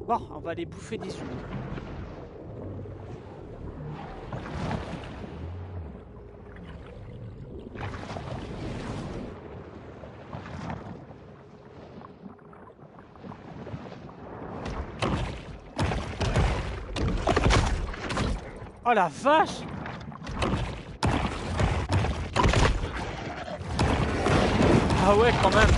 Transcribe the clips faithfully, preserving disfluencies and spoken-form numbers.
Bon, on va aller bouffer des humains. Oh la vache! Ah ouais, quand même.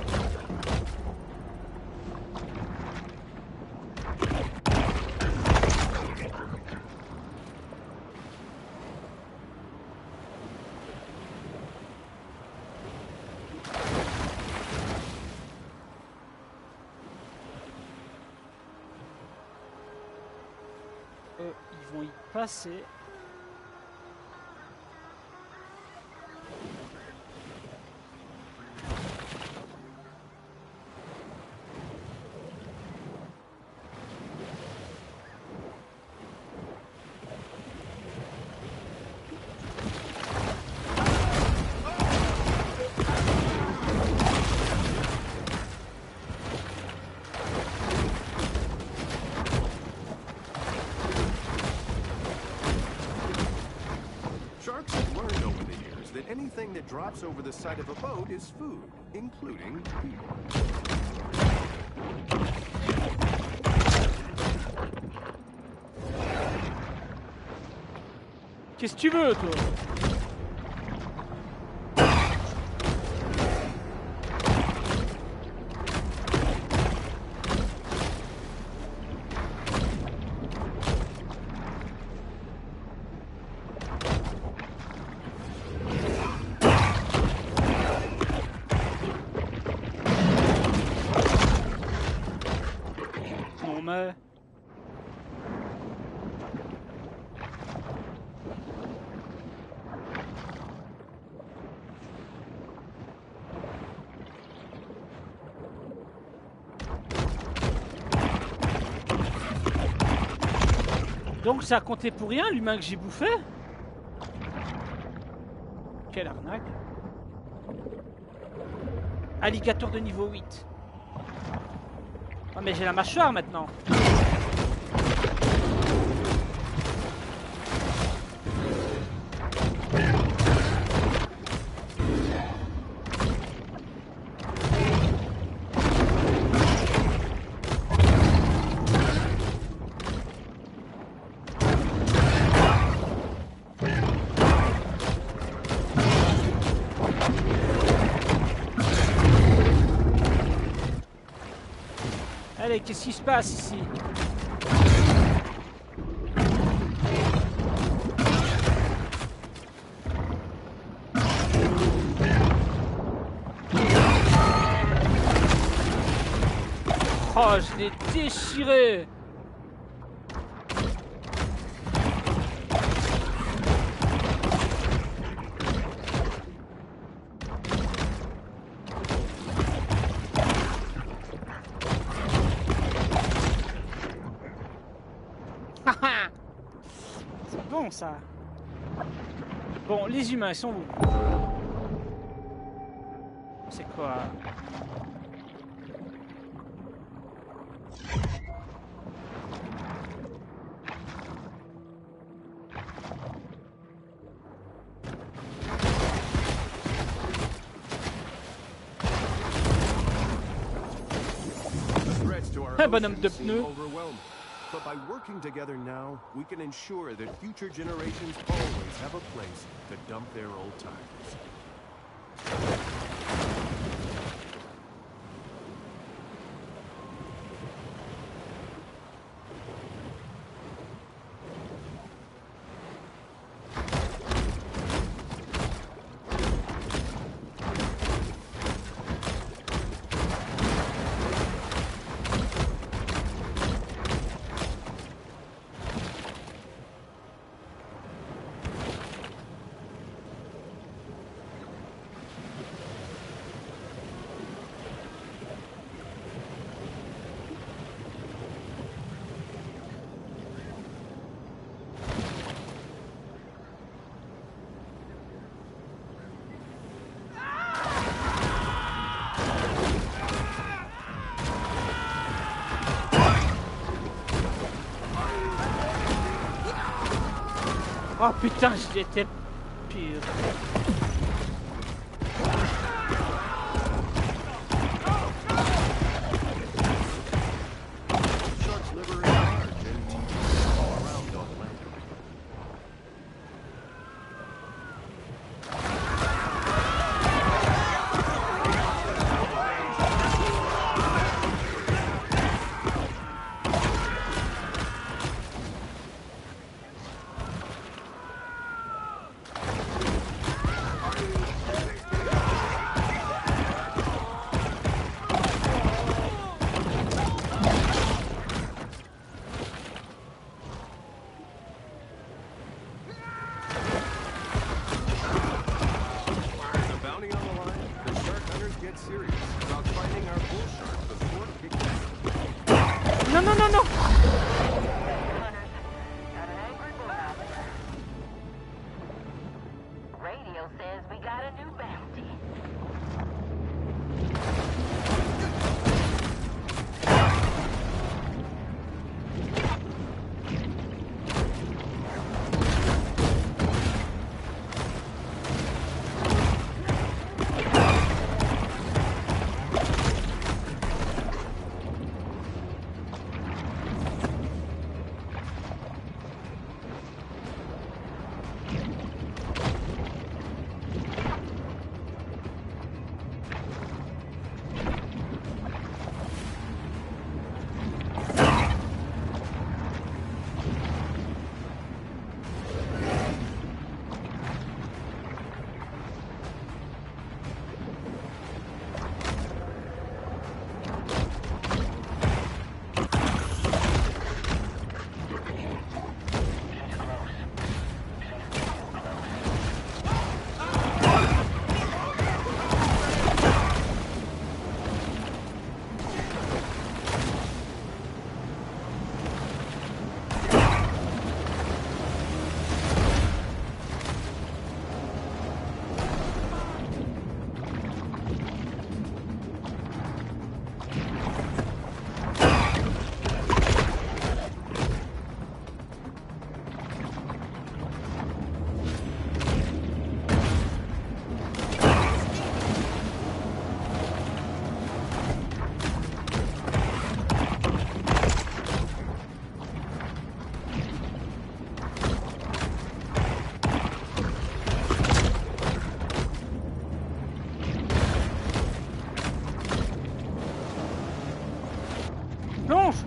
Euh, ils vont y passer. Sharks have learned over the years that anything that drops over the side of a boat is food, including people. Qu'est-ce que tu veux, toi? Non mais... Donc ça a compté pour rien, l'humain que j'ai bouffé? Quelle arnaque. Alligator de niveau huit. Oh mais j'ai la mâchoire maintenant. Allez, qu'est-ce qui se passe ici? Oh, je l'ai déchiré! C'est bon ça. Bon, les humains, ils sont où? C'est quoi? Un bonhomme de pneus. But by working together now, we can ensure that future generations always have a place to dump their old tires. Oh putain, j'étais pire. Shark's liver is large and teeth all around don't land. Non, non, non, non. Radio says we got a new bounty. Plonge.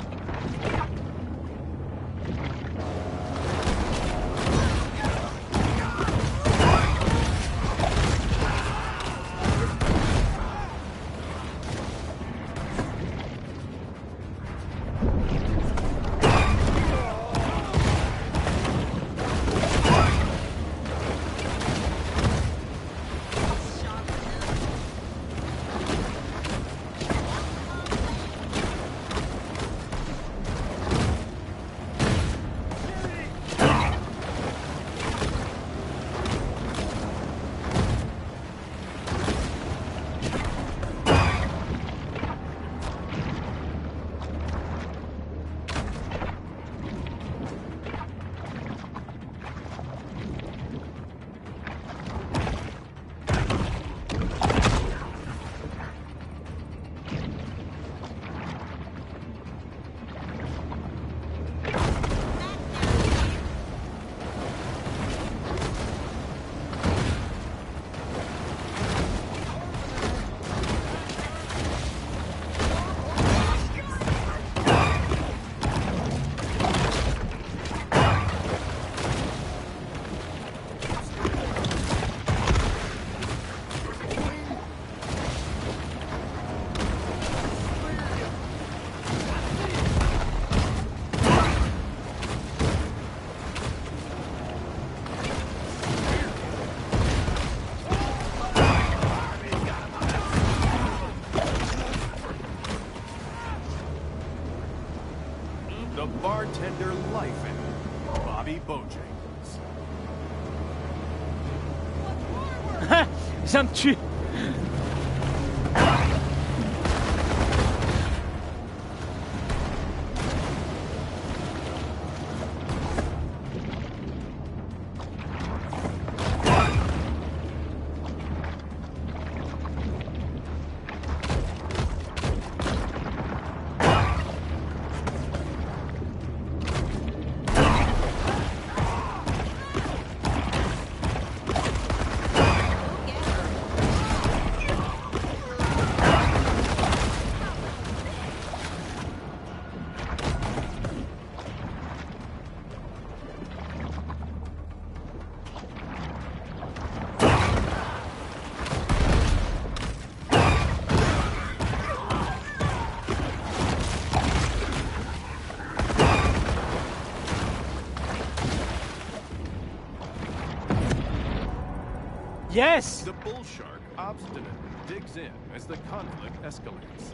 The bartender life in Bobby Bojangles. Ça me tue. Yes! The bull shark obstinately digs in as the conflict escalates.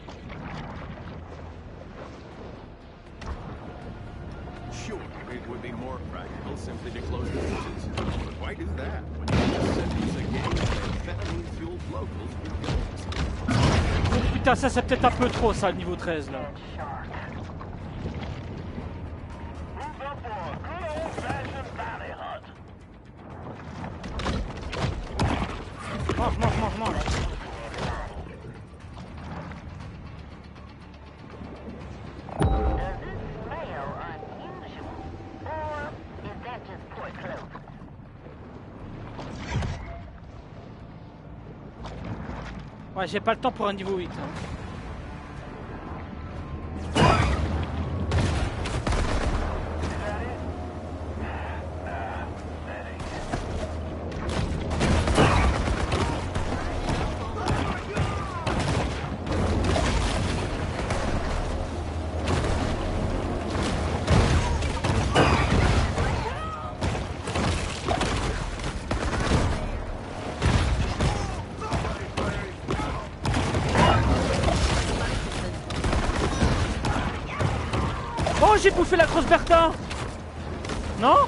Sure, it would be more practical simply to close the bridges, but why do that when you just sentence a gang of amphetamine-fueled locals with guns? Oh putain, ça c'est peut-être un peu trop ça, le niveau treize là. Mange, mange, mange, mange. Ouais, j'ai pas le temps pour un niveau huit. Hein. Oh, j'ai bouffé la grosse Bertha. Non?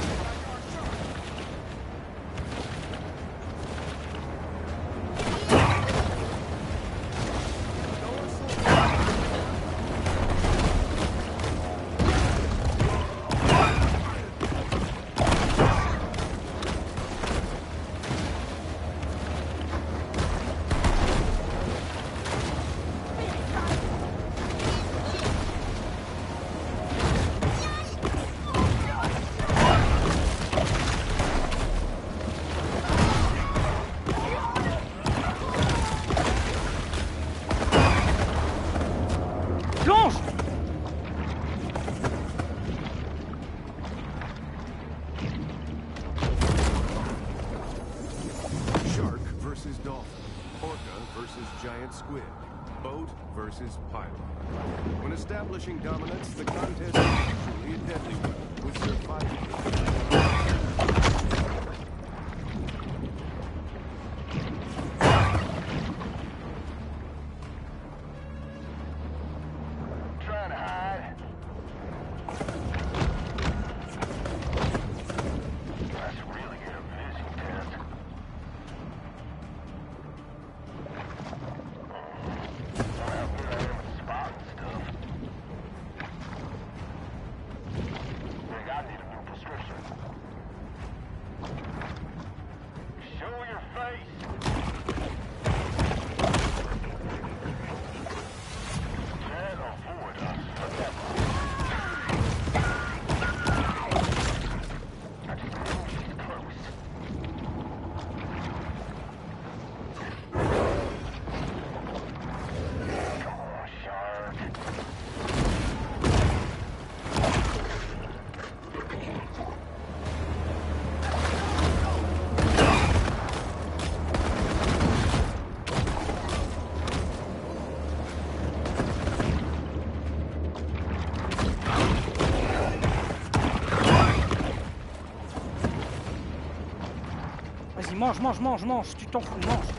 Squid, boat versus pilot. When establishing dominance, the contest is usually a deadly one, with survival. Trying to hide. Let's really get a vision test. Vas-y, mange, mange, mange, mange, tu t'en fous, mange.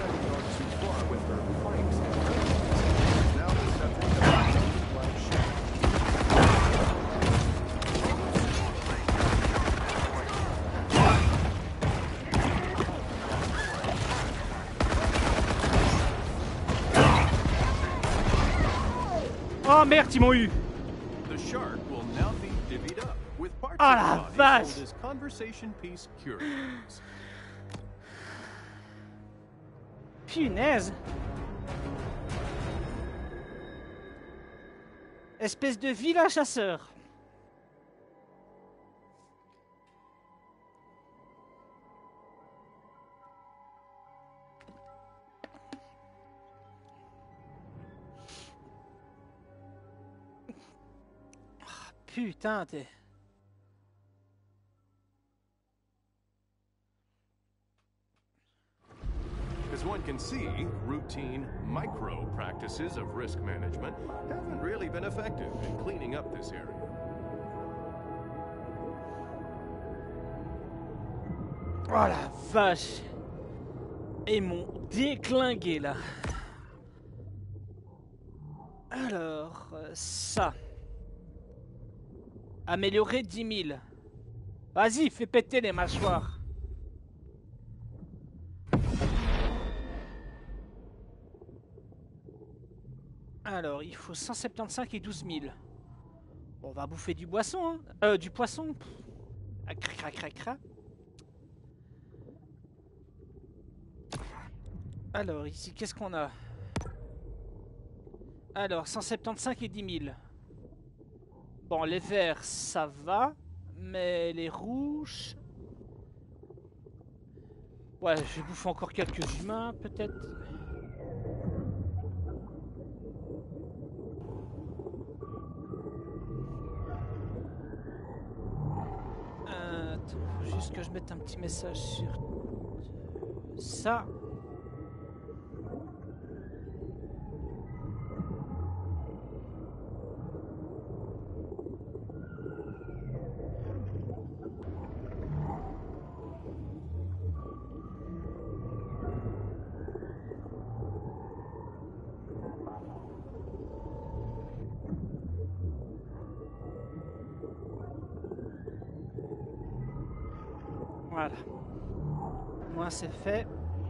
having gone too far with her pranks and games. Now there's nothing but a black sheep. Oh merde, ils m'ont eu. The shark will now be divvied up, with parts Oh of la the body vache! sold as conversation piece curios. Punaise. Espèce de vilain chasseur. Ah, putain, t'es... As one can see, routine micro practices of risk management haven't really been effective in cleaning up this area. Oh la vache. Ils m'ont déclingué là. Alors, euh, ça. Améliorer dix mille. Vas-y, fais péter les mâchoires. Alors, il faut cent soixante-quinze et douze mille. Bon, on va bouffer du boisson, hein. Euh, du poisson. Pff. Ah, cra, cra, cra, cra. Alors, ici, qu'est-ce qu'on a? Alors, cent soixante-quinze et dix mille. Bon, les verts, ça va. Mais les rouges... Ouais, je vais bouffer encore quelques humains, peut-être. Euh, attends, faut juste que je mette un petit message sur ça. Voilà. Moi, c'est fait.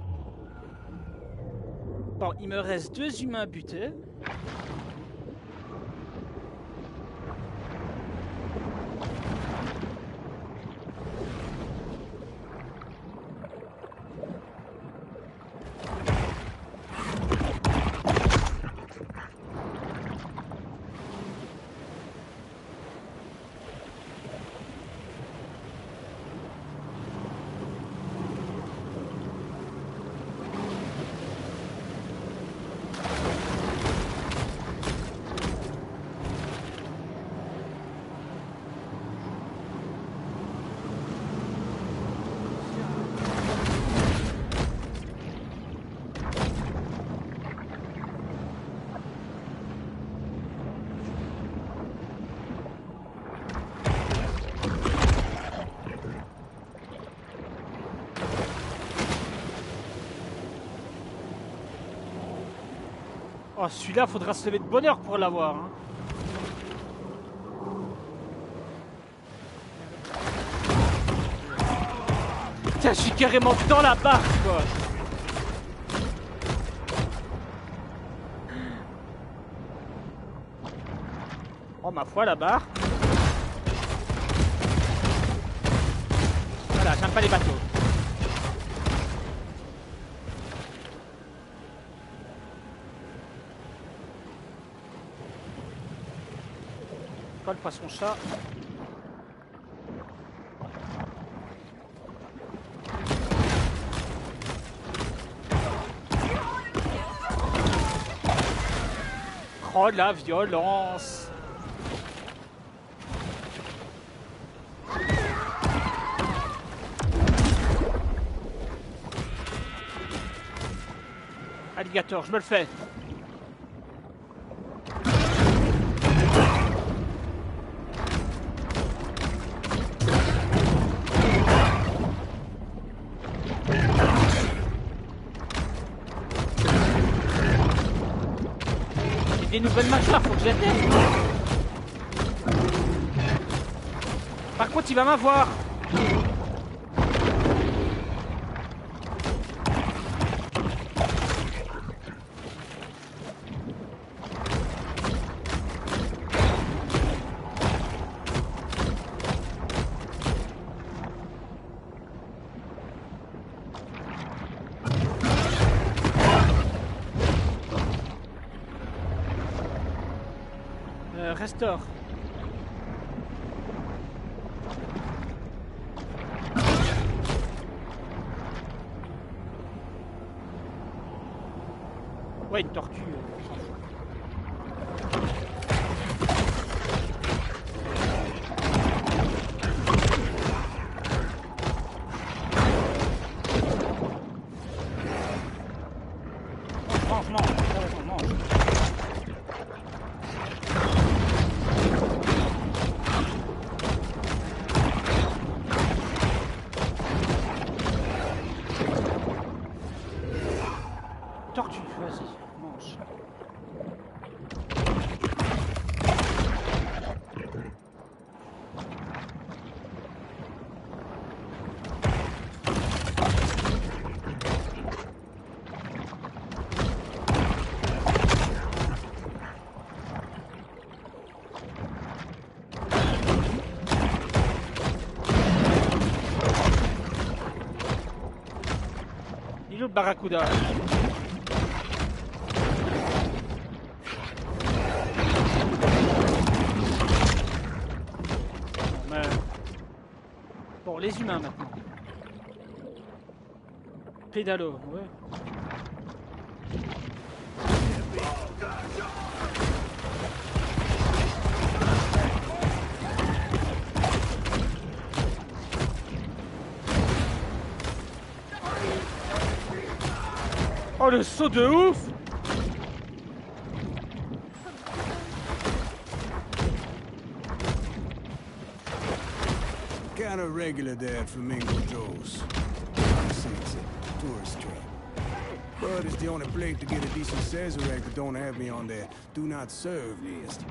Bon, il me reste deux humains butés. Oh, celui-là, faudra se lever de bonne heure pour l'avoir. Hein. Putain, je suis carrément dans la barre, quoi. Oh, ma foi, la barre. Voilà, j'aime pas les bateaux. Pas le poisson-chat. Oh la violence! Alligator, je me le fais. des nouvelles mâchoires, faut que je la teste. Par contre, il va m'avoir. Euh, restaure. Ouais, une tortue. euh, on s'en fout. Mange, mange, mange, t'as raison, mange. Tortue, vas-y, mange. Il est où le barracuda? Bon, les humains maintenant. Pédalo, ouais. Oh, le saut de ouf! Kind of regular there at Flamingo Joe's. It's a tourist trap. But it's the only place to get a decent Sazerac that don't have me on their do not serve list.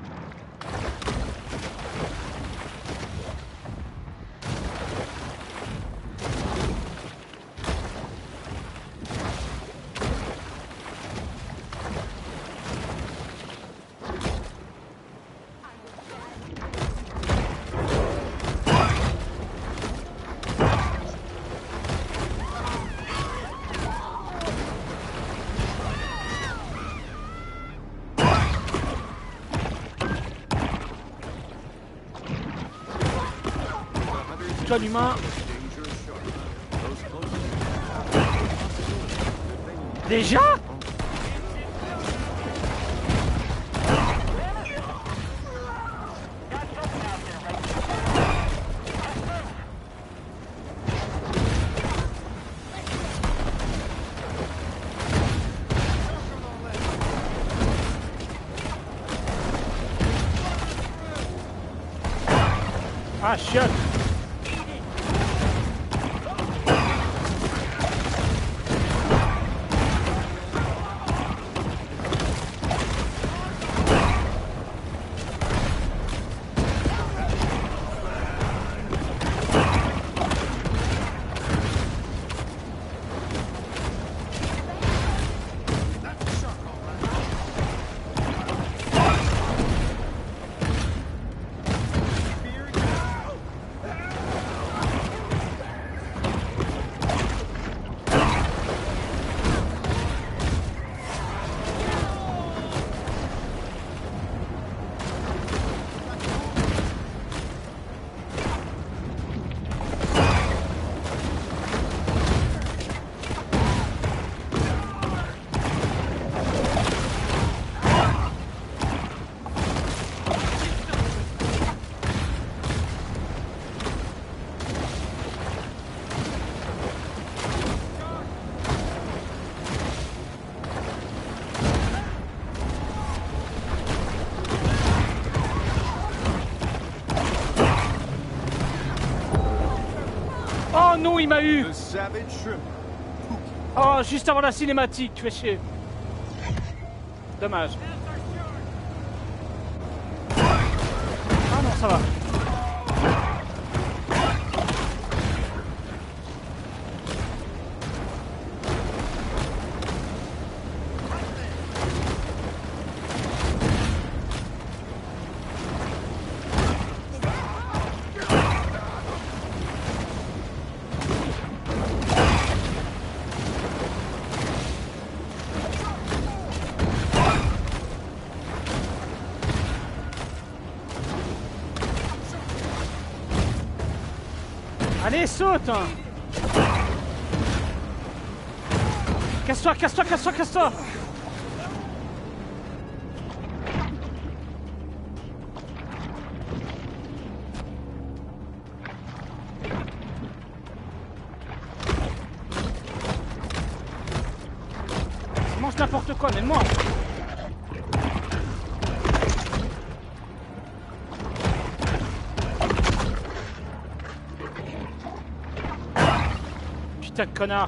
John humain. Déjà? Ah, chiotte. Oh non, il m'a eu. The savage shrimp. Oh, juste avant la cinématique, tu fais chier. Dommage. ça va. Allez, saute! Casse-toi, casse-toi, casse-toi, casse-toi! Mange n'importe quoi, mais moi! Putain de connard!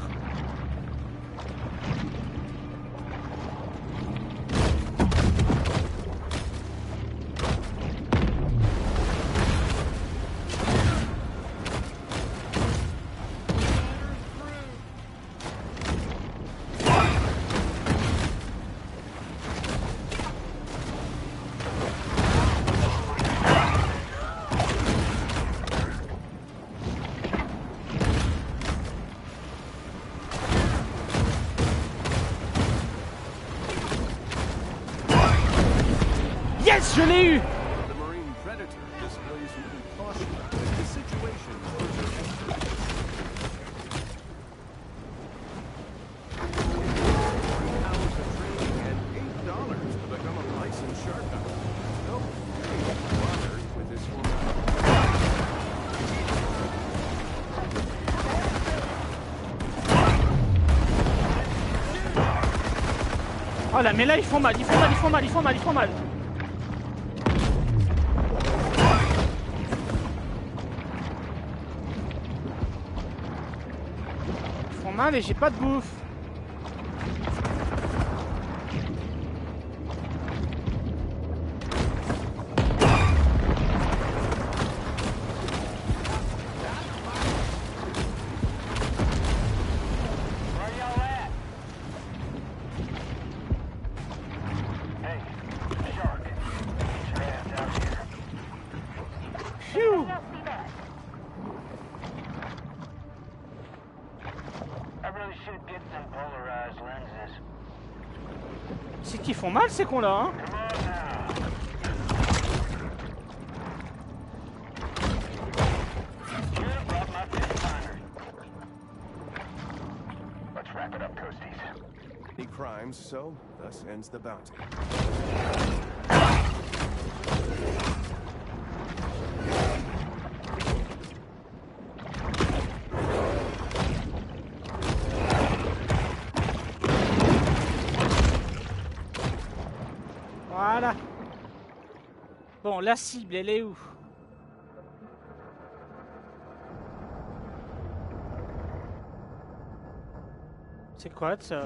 Yes, je l'ai eu! The Marine Predator displays little caution as the situation grows. Three hours of training and eight dollars to become a licensed shark hunter. No, hey, water with this one. Oh là, mais là ils font mal, ils font mal, ils font mal, ils font mal, ils font mal. Ils font mal et j'ai pas de bouffe. Where y'all at? Hey, shark. Get your ass out here. Phew. Now see that. I really should get some polarized lenses. C'est qu'ils font mal ces cons là, hein. Come on now. Should have brought my fish finder. Let's wrap it up, Coasties. Any crimes, so thus ends the bounty. Voilà. Bon, la cible, elle est où? C'est quoi ça?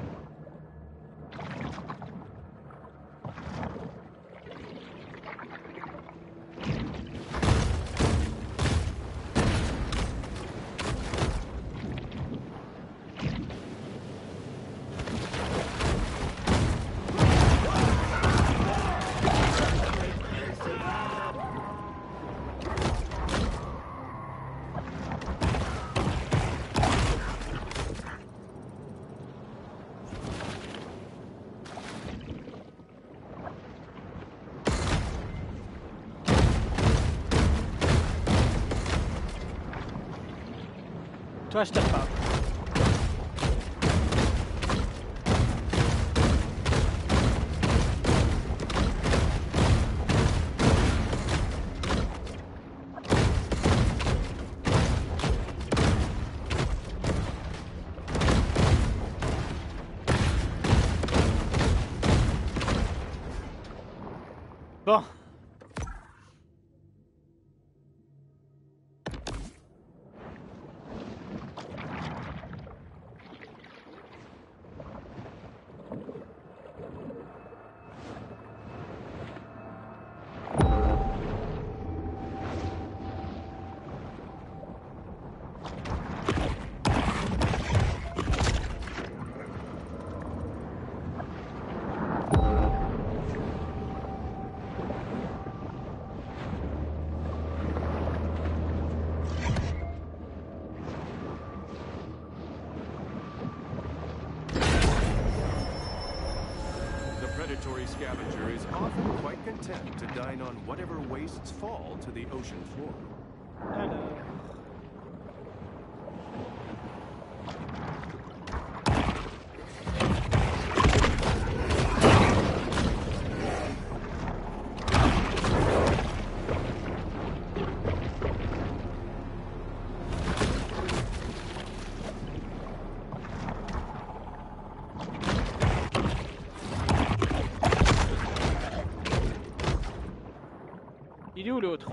Toi, je tape pas. Bon. predatory scavenger is often quite content to dine on whatever wastes fall to the ocean floor. Alors. Il est où l'autre?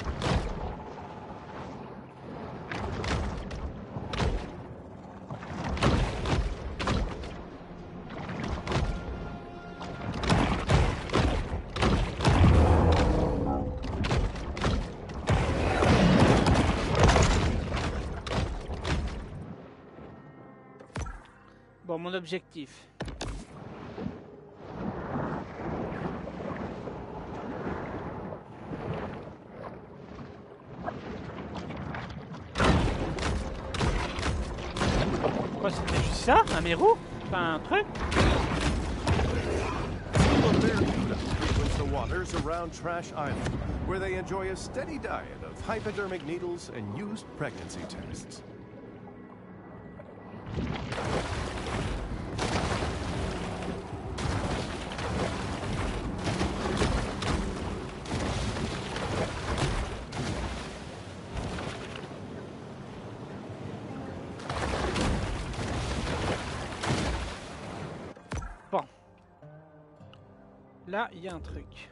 Bon, mon objectif. Quoi, c'était juste ça? Un mérou? Enfin, un truc? Some of barracuda frequent the waters around Trash Island, where they enjoy a steady diet of hypodermic needles and used pregnancy tests. Bon. Là, il y a un truc.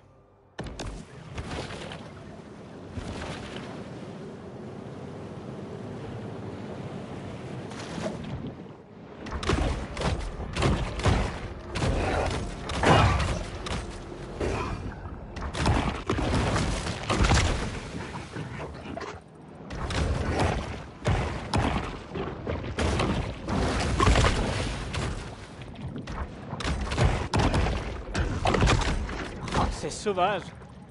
C'est sauvage.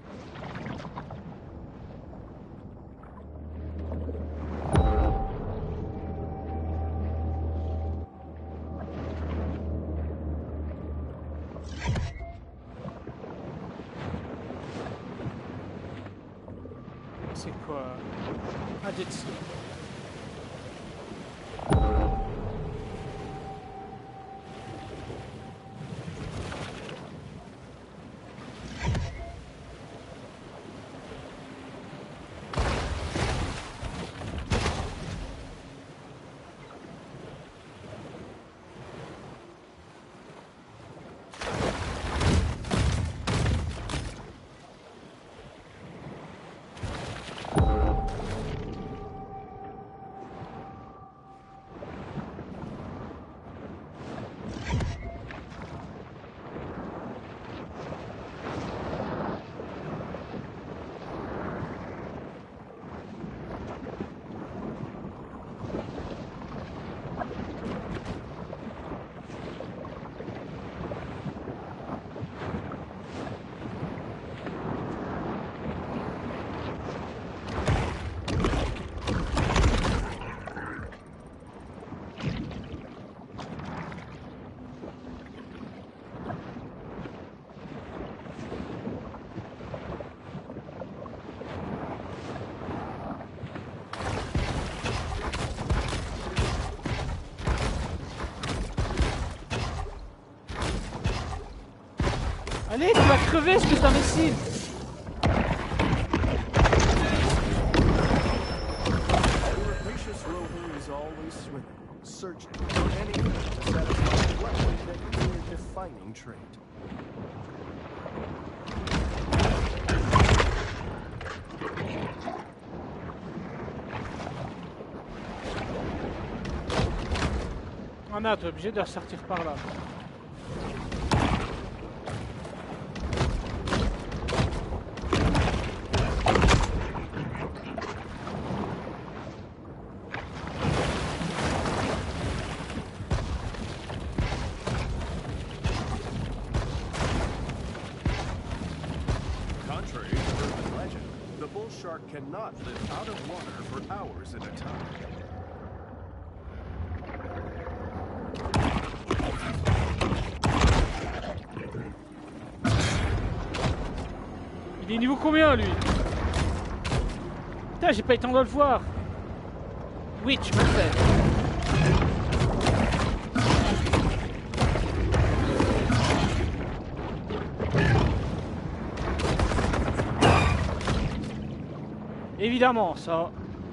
C'est quoi? Ah, jet ski. Allez, tu vas crever, espèce d'imbécile! The rapacious rover is always swimming, searching for anything to satisfy what would make it a defining trait. Ah non, t'es obligé de ressortir par là. Contrary to urban legend, the bull shark cannot live out of water for hours at a time. Il est niveau combien lui? Putain, j'ai pas eu le temps de le voir. Oui, tu me le fais. Évidemment, ça.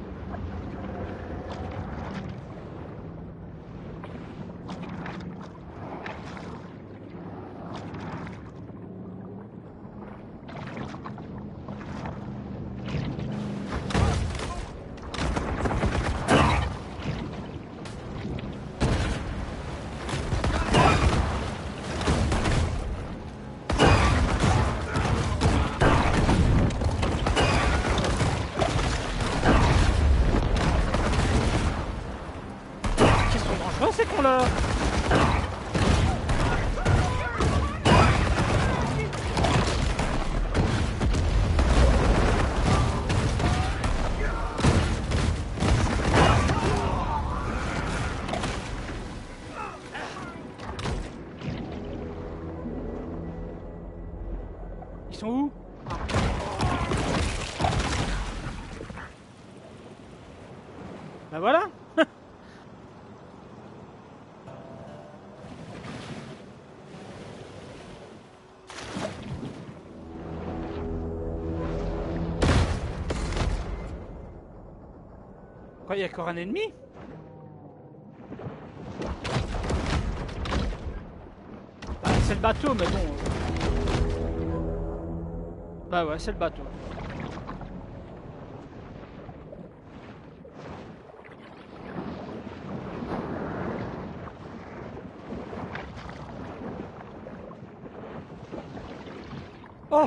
Ils sont où? Bah voilà. Quoi, il y a encore un ennemi? Bah, c'est le bateau, mais bon. Bah ouais, c'est le bateau. Oh!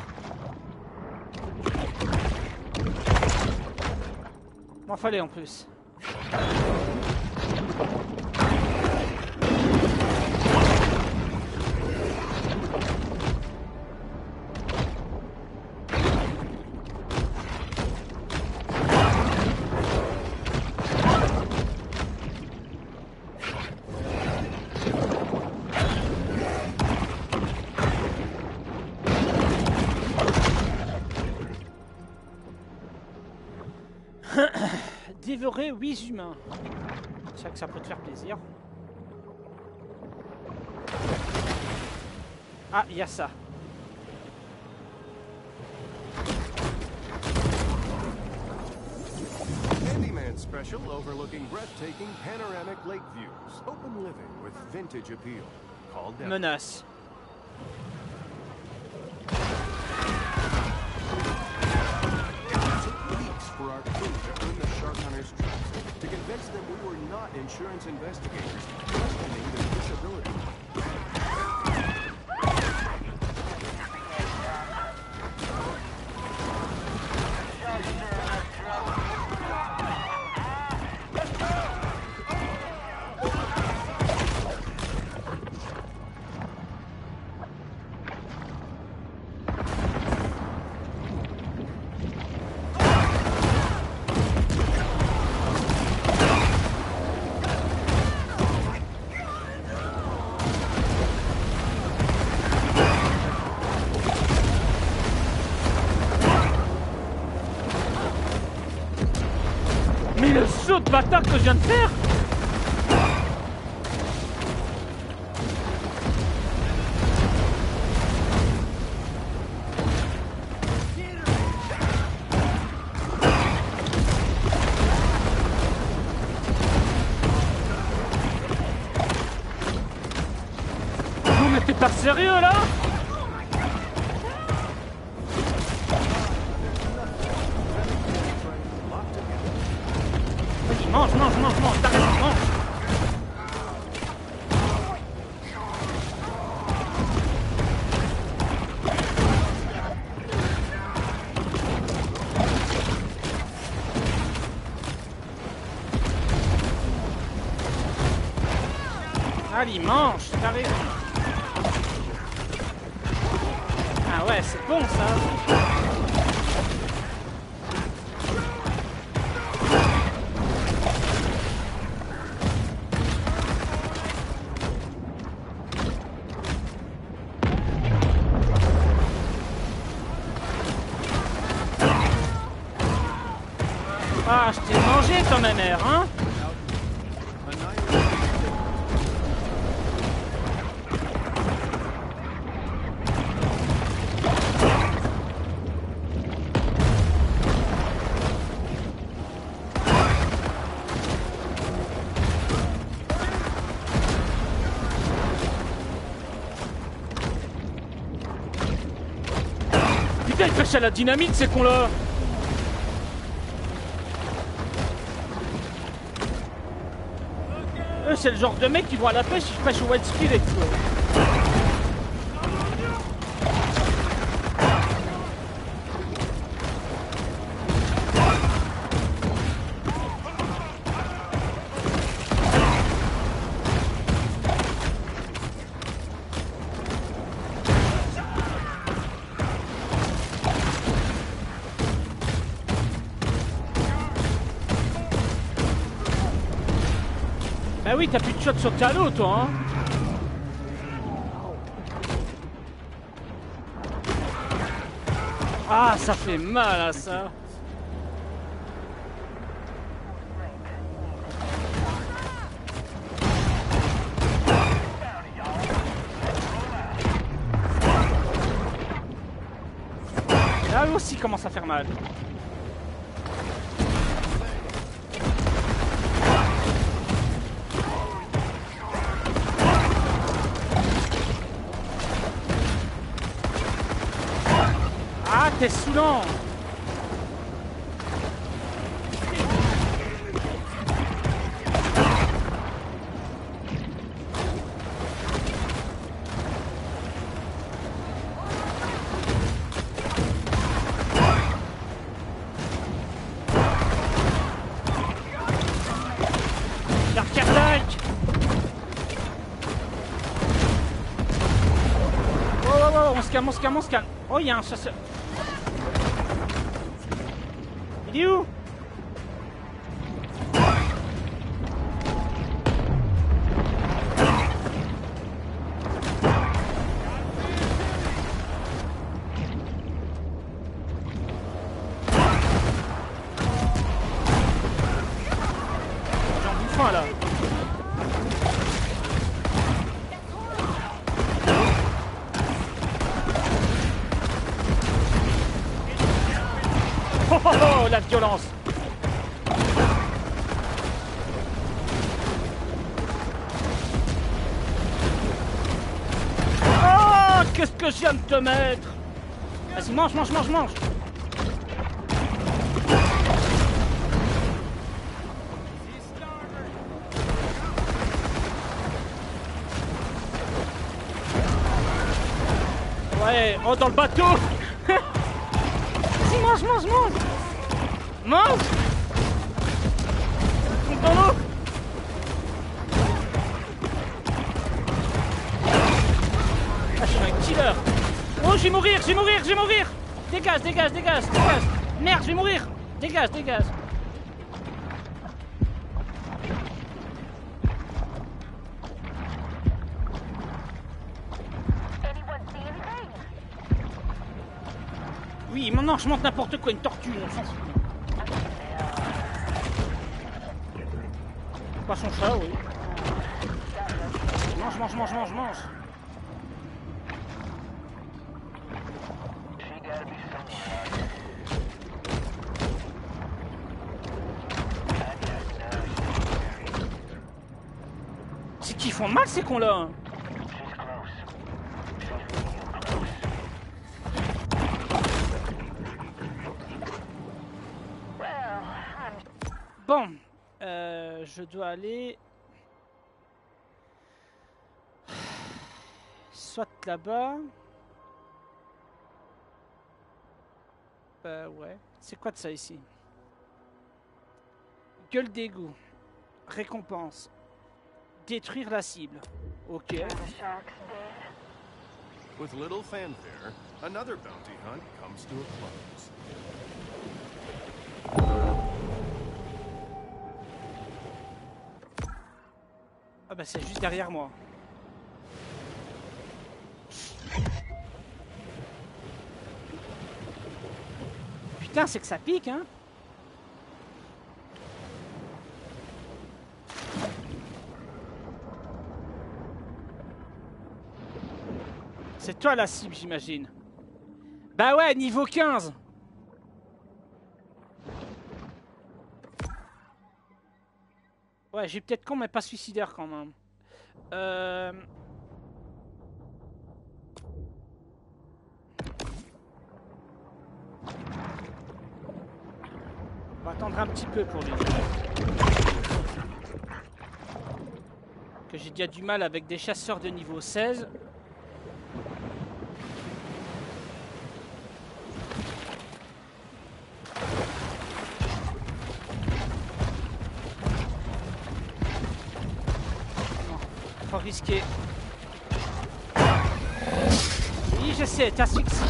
M'en fallait en plus. Dévorer huit humains. C'est vrai que ça peut te faire plaisir. Ah, il y a ça. Handyman special overlooking breathtaking panoramic lake views. Open living with vintage appeal. Called down. Menace. For our crew to earn the shark hunters' trust, to convince them we were not insurance investigators, questioning their disability. Mais le saut de bâtard que je viens de faire! Vous mais t'es pas sérieux là? Mange, mange, mange, mange, t'as raison, mange. Allez, mange, t'as raison. Ah ouais, c'est bon ça. Ah, je t'ai mangé toi ma mère, hein. Putain, il pêche à la dynamite ces cons là. Eux c'est le genre de mec qui vont à la pêche, ils pêchent au wild spirit quoi. Bah oui, t'as plus de shot sur ta lot, toi, hein. Ah, ça fait mal, à ça. Là aussi, commence à faire mal. Ah, t'es saoulant! L'arcade-like! Oh, oh, oh, on se calme, on se calme, on se calme. Oh, il y a un chasseur. Il est où? J'en bouffe un là. Oh, oh, oh, la violence. Oh, qu'est-ce que je viens de te mettre? Vas-y, mange, mange, mange, mange. Ouais, oh, dans le bateau. Vas-y, mange, mange, mange. Mange. Tombe dans l'eau. Ah, je suis un killer. Oh, je vais mourir, je vais mourir, je vais mourir. Dégage, dégage, dégage, dégage. Merde, je vais mourir. Dégage, dégage. Anyone see anything? Oui, maintenant je monte n'importe quoi, une tortue, on s'en fout. Pas son chat, oui. Mange, mange, mange, mange, mange. She gotta be somewhere. C'est qu'ils font mal ces cons-là. She's close. She's real close. Well, I'm Bon, euh, je dois aller... Soit là-bas... Bah ouais. C'est quoi de ça ici? Gueule d'égout. Récompense. Détruire la cible. Ok. the shark's dead. With little fanfare, another bounty hunt comes to a close. Ah bah c'est juste derrière moi. Putain, c'est que ça pique, hein. C'est toi la cible, j'imagine. Bah ouais, niveau quinze. Ouais, j'ai peut-être con, mais pas suicidaire quand même. Euh... On va attendre un petit peu pour lui. Que j'ai déjà du mal avec des chasseurs de niveau seize. Non, trop risqué. Oui, je sais, t'asphyxie.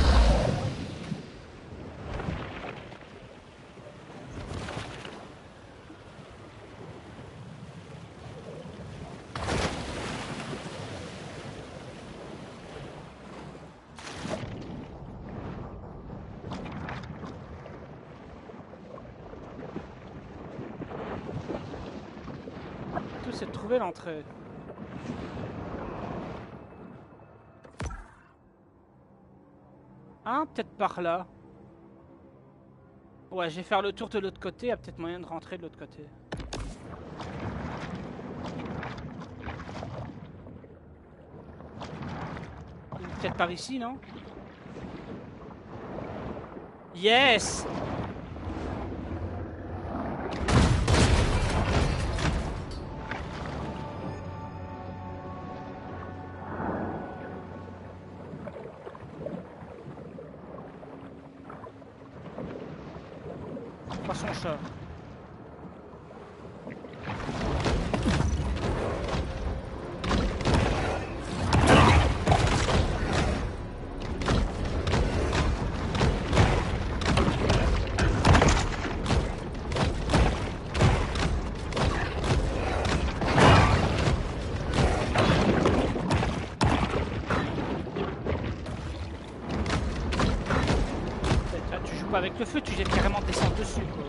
C'est de trouver l'entrée. Hein, peut-être par là. Ouais, je vais faire le tour de l'autre côté. Il y a peut-être moyen de rentrer de l'autre côté. Peut-être par ici, non? Yes! Son chat. Tu joues pas avec le feu, tu jettes carrément des descendre dessus, quoi.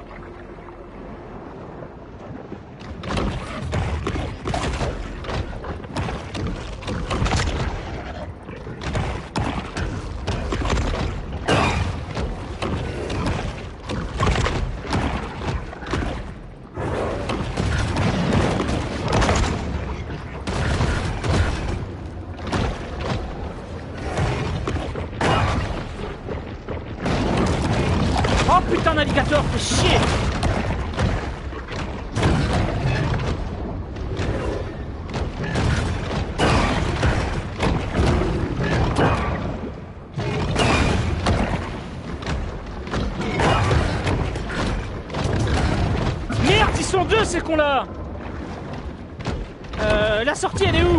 Putain d'alligator, fais chier! Merde, ils sont deux ces cons-là! Euh, la sortie, elle est où?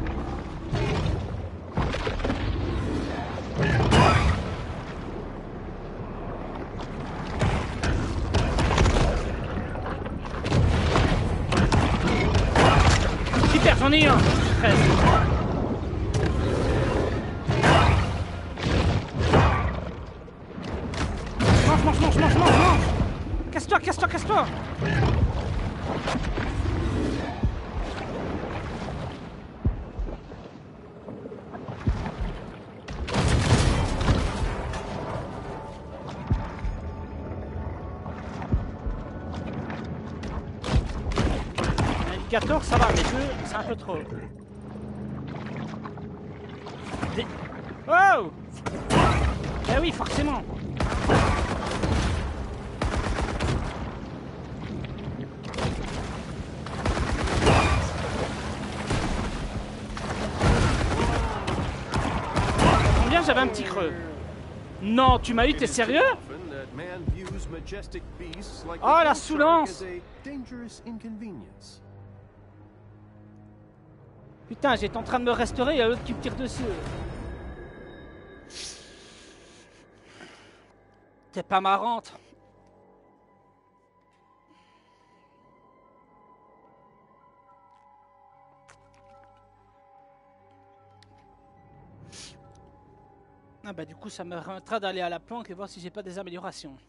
J'en ai un, treize. Mange, mange, mange, mange, mange, mange. Casse-toi, casse-toi, casse-toi. quatorze ça va, mais deux c'est un peu trop. Des... Oh! Eh oui, forcément. Combien j'avais un petit creux? Non, tu m'as eu, t'es sérieux? Oh la soulance! Putain, j'étais en train de me restaurer, il y a l'autre qui me tire dessus. T'es pas marrante. Ah bah du coup ça me permettra d'aller à la planque et voir si j'ai pas des améliorations.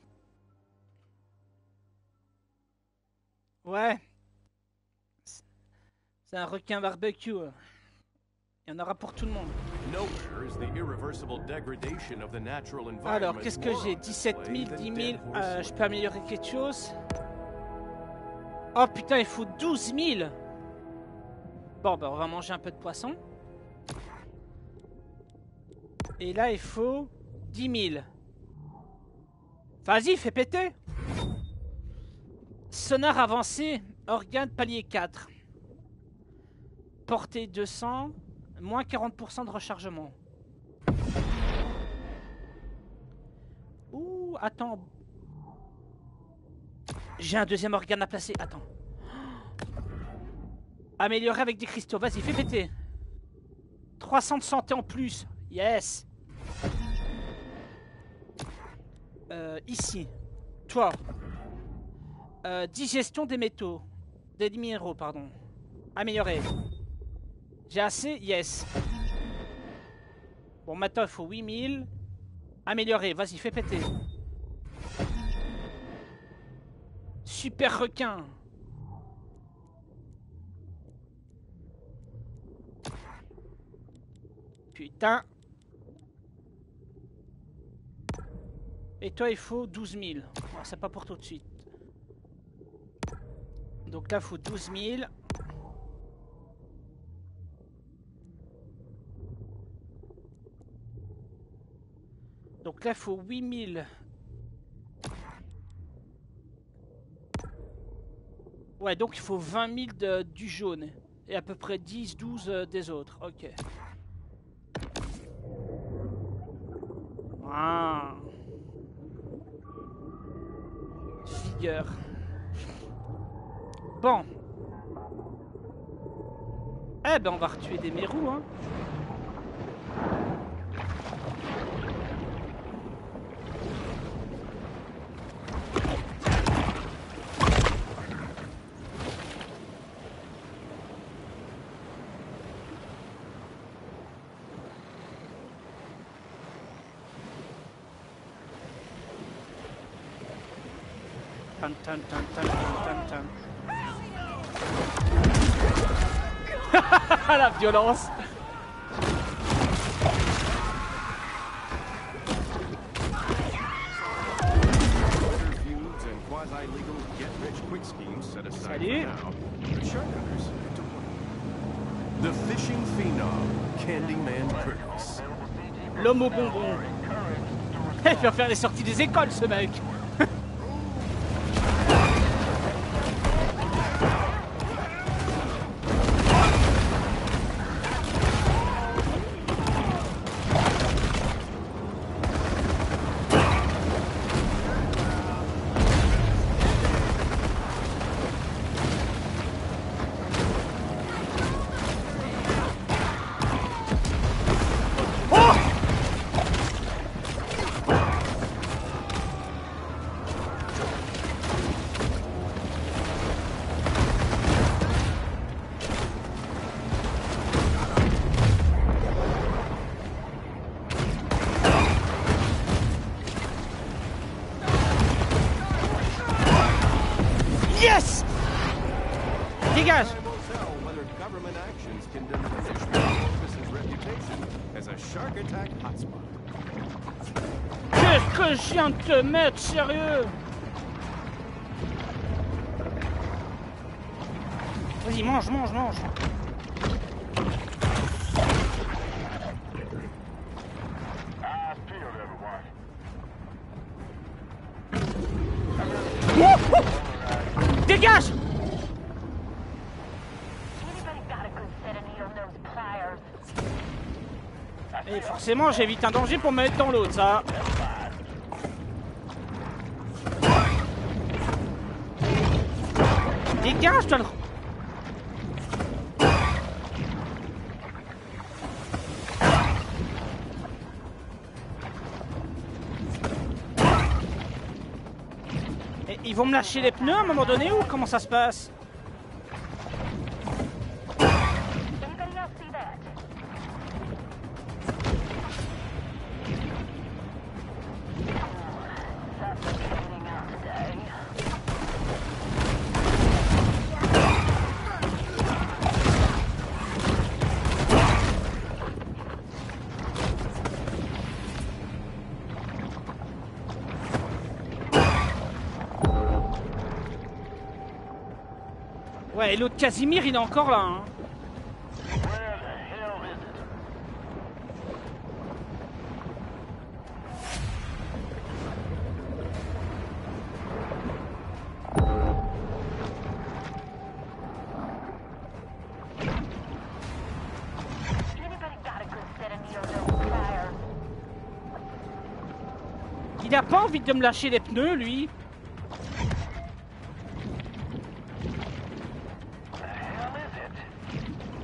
Ouais. C'est un requin barbecue. Il y en aura pour tout le monde. Nowhere is the irreversible degradation of the natural environment. Alors, qu'est-ce que more j'ai? on dix-sept display mille, than dix mille. Dead Horse Euh, Lane. je peux améliorer quelque chose? Oh putain, il faut douze mille. Bon, bah, on va manger un peu de poisson. Et là, il faut dix mille. Vas-y, fais péter. Sonar avancé, organe palier quatre. Portée deux cents, moins quarante pour cent de rechargement. Ouh, attends. J'ai un deuxième organe à placer, attends. Améliorer avec des cristaux, vas-y, fais péter. trois cents de santé en plus, yes. Euh, ici, toi. Euh, digestion des métaux. Des minéraux, pardon. Améliorer. J'ai assez, yes. Bon, maintenant il faut huit mille. Améliorer, vas-y, fais péter. Super requin. Putain. Et toi, il faut douze mille. Ouais, c'est pas pour tout de suite. Donc là, il faut douze mille. Donc là, il faut huit mille. Ouais, donc il faut vingt mille de, du jaune. Et à peu près dix, douze euh, des autres. Ok. Ah. Vigueur. Bon. Eh ben, on va retuer des mérous, hein. Tan, tan, tan, tan, tan, tan. La violence. Feuds and quasi-legal get-rich-quick schemes set aside Salut. for now. The shark hunters don't want the fishing phenom, Candyman Curtis. L'homme au bonbon. Il va faire les sorties des écoles, ce mec. Yes! Dégage! Time will tell whether government actions can diminish Memphis' reputation as a shark attack hotspot. Qu'est-ce que je viens de te mettre, sérieux? Vas-y, mange, mange, mange. Eyes peeled, everyone. Wouhou! Dégage! Anybody got a good set of needle nose pliers? Et forcément, j'évite un danger pour me mettre dans l'autre, ça. Dégage, toi le... Et ils vont me lâcher les pneus à un moment donné ou comment ça se passe? Anybody else see that? Suffocating out today. Ouais, et l'autre Casimir, il est encore là. Hein. Where the hell is it? Anybody got a good set of needle nose pliers? Il a pas envie de me lâcher les pneus, lui. The hell is it?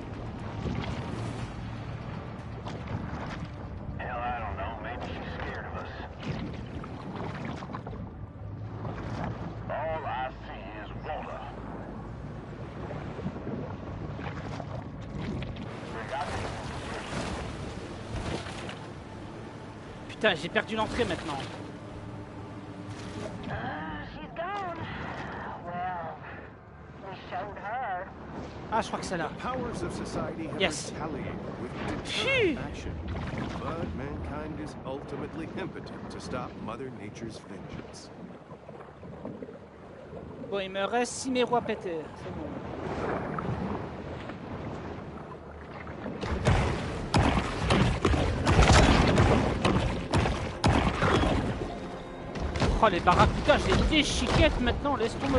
Hell, I don't know. Maybe she's scared of us. All I see is water. We got to Putain, j'ai perdu l'entrée maintenant. Uh, she's gone. Well, we showed her. Ah, je crois que c'est là. The powers of society have Yes. retaliated with Phew. determined action, but mankind is ultimately impotent to stop Mother Nature's vengeance. Bon, il me reste six mes roues à péter. C'est bon. Oh, les barracudas, je les déchiquette maintenant, laisse tomber.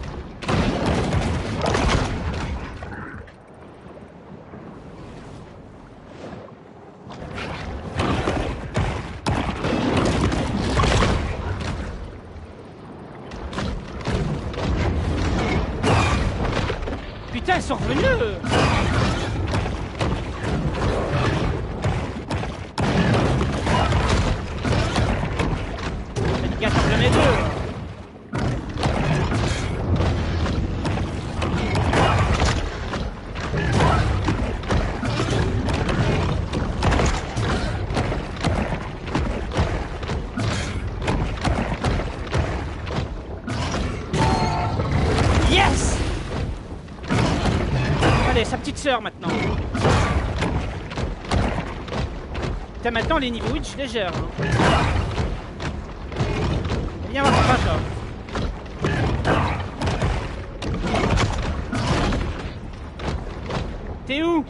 Putain, ils sont revenus eux. Faites gaffe entre les deux. Yes! Allez, sa petite sœur maintenant. Putain, maintenant les niveaux huit, je les gère. Hein. Viens voir papa, toi. T'es où?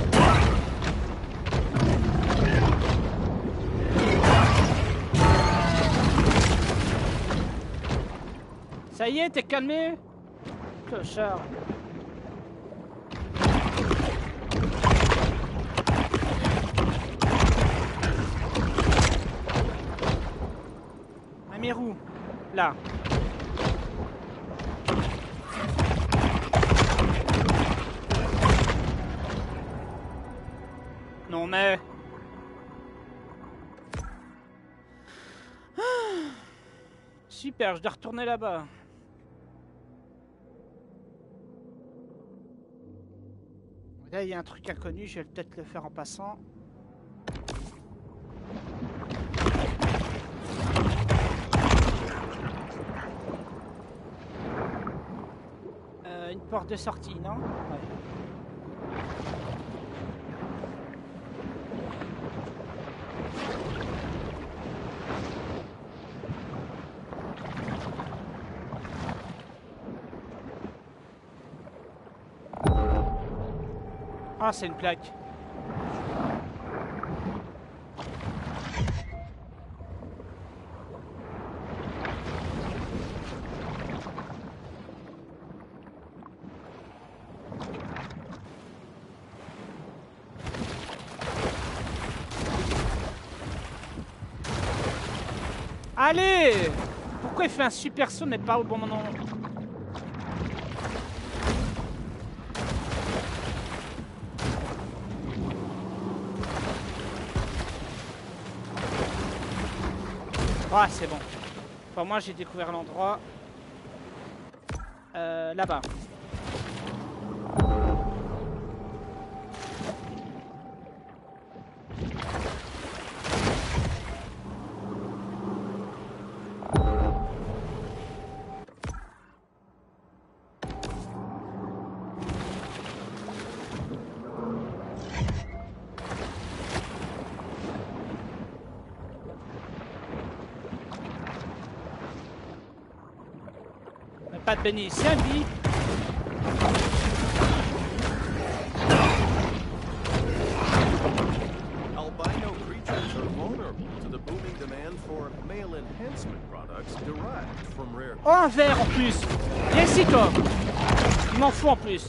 Ça y est, t'es calmé? Clochard. Ah, mes roues. Là. Non mais... Ah. Super, je dois retourner là-bas. Là, il y a un truc inconnu, je vais peut-être le faire en passant. Euh, une porte de sortie, non? Ouais. Ah, c'est une plaque. Allez! Pourquoi il fait un super saut mais pas au bon moment? Ah, c'est bon. Enfin, moi, j'ai découvert l'endroit. Euh, là-bas. Pas de bénéficiaire, lui. creatures are vulnerable to the booming demand for male enhancement products derived from rare. Oh, un verre en plus. Viens ici, toi. Il m'en faut en plus.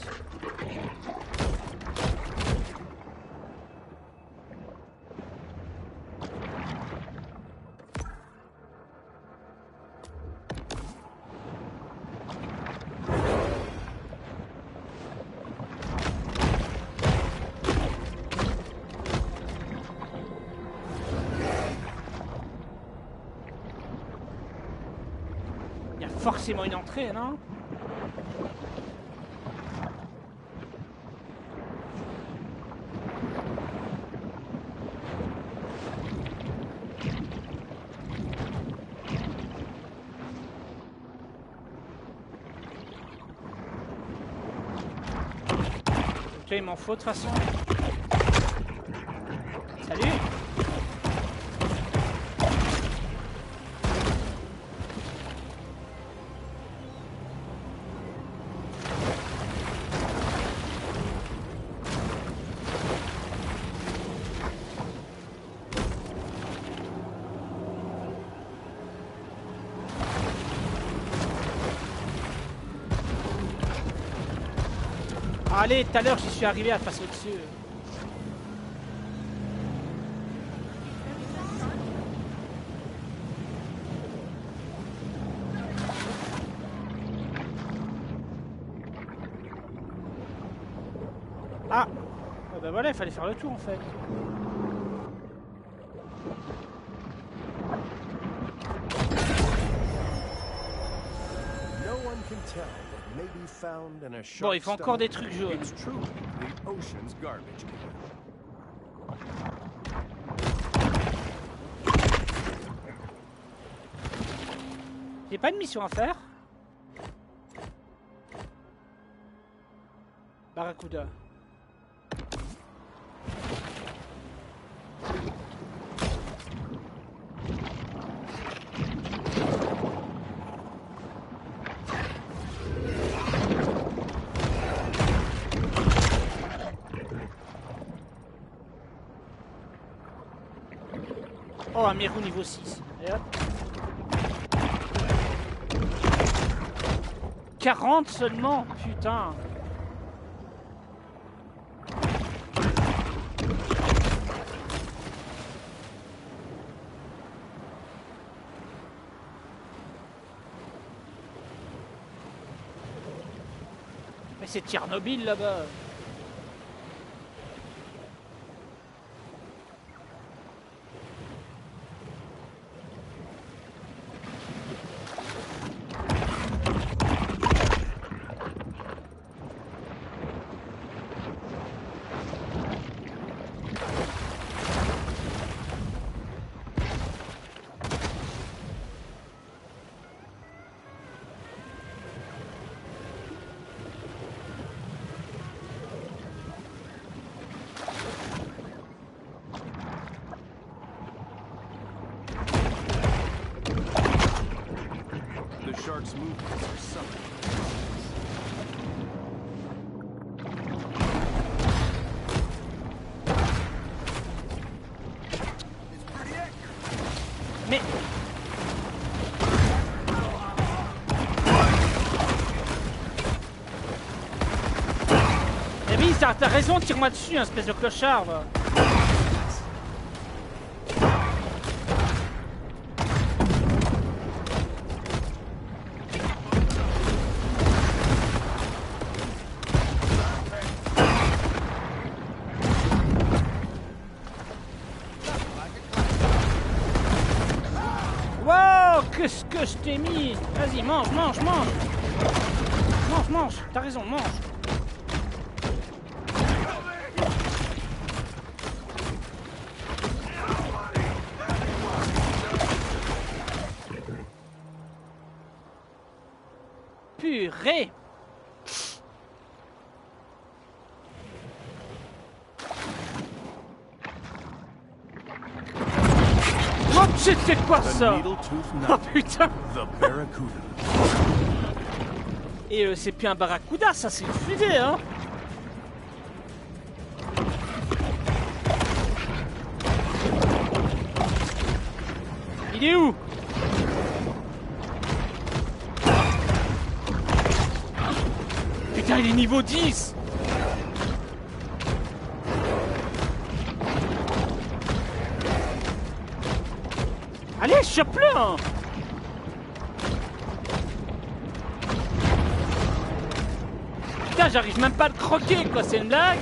Forcément une entrée, non? Ok, il m'en faut de toute façon. Salut! Allez, tout à l'heure j'y suis arrivé à passer au-dessus. Ah, ah bah voilà, il fallait faire le tour en fait. No one can tell what may be found in a Bon, il shark's faut encore des stomach. trucs jaunes. It's truly the ocean's garbage can. J'ai pas de mission à faire. Barracuda. Oh, un Mérou niveau six. Et hop. quarante seulement, putain. Mais c'est Tchernobyl là-bas. The shark's movements are subtle. Mais... Eh oui, t'as t'as raison, tire-moi dessus, hein, espèce de clochard, va. Qu'est-ce que je t'ai mis? Vas-y, mange, mange, mange. Mange, mange, t'as raison, mange. Purée. Oh shit, c'est quoi ça? Oh putain. Et euh, c'est plus un barracuda, ça c'est une fusée, hein. Il est où? Putain, il est niveau dix. Allez, chope-le hein. Putain, j'arrive même pas à le croquer, quoi, c'est une blague.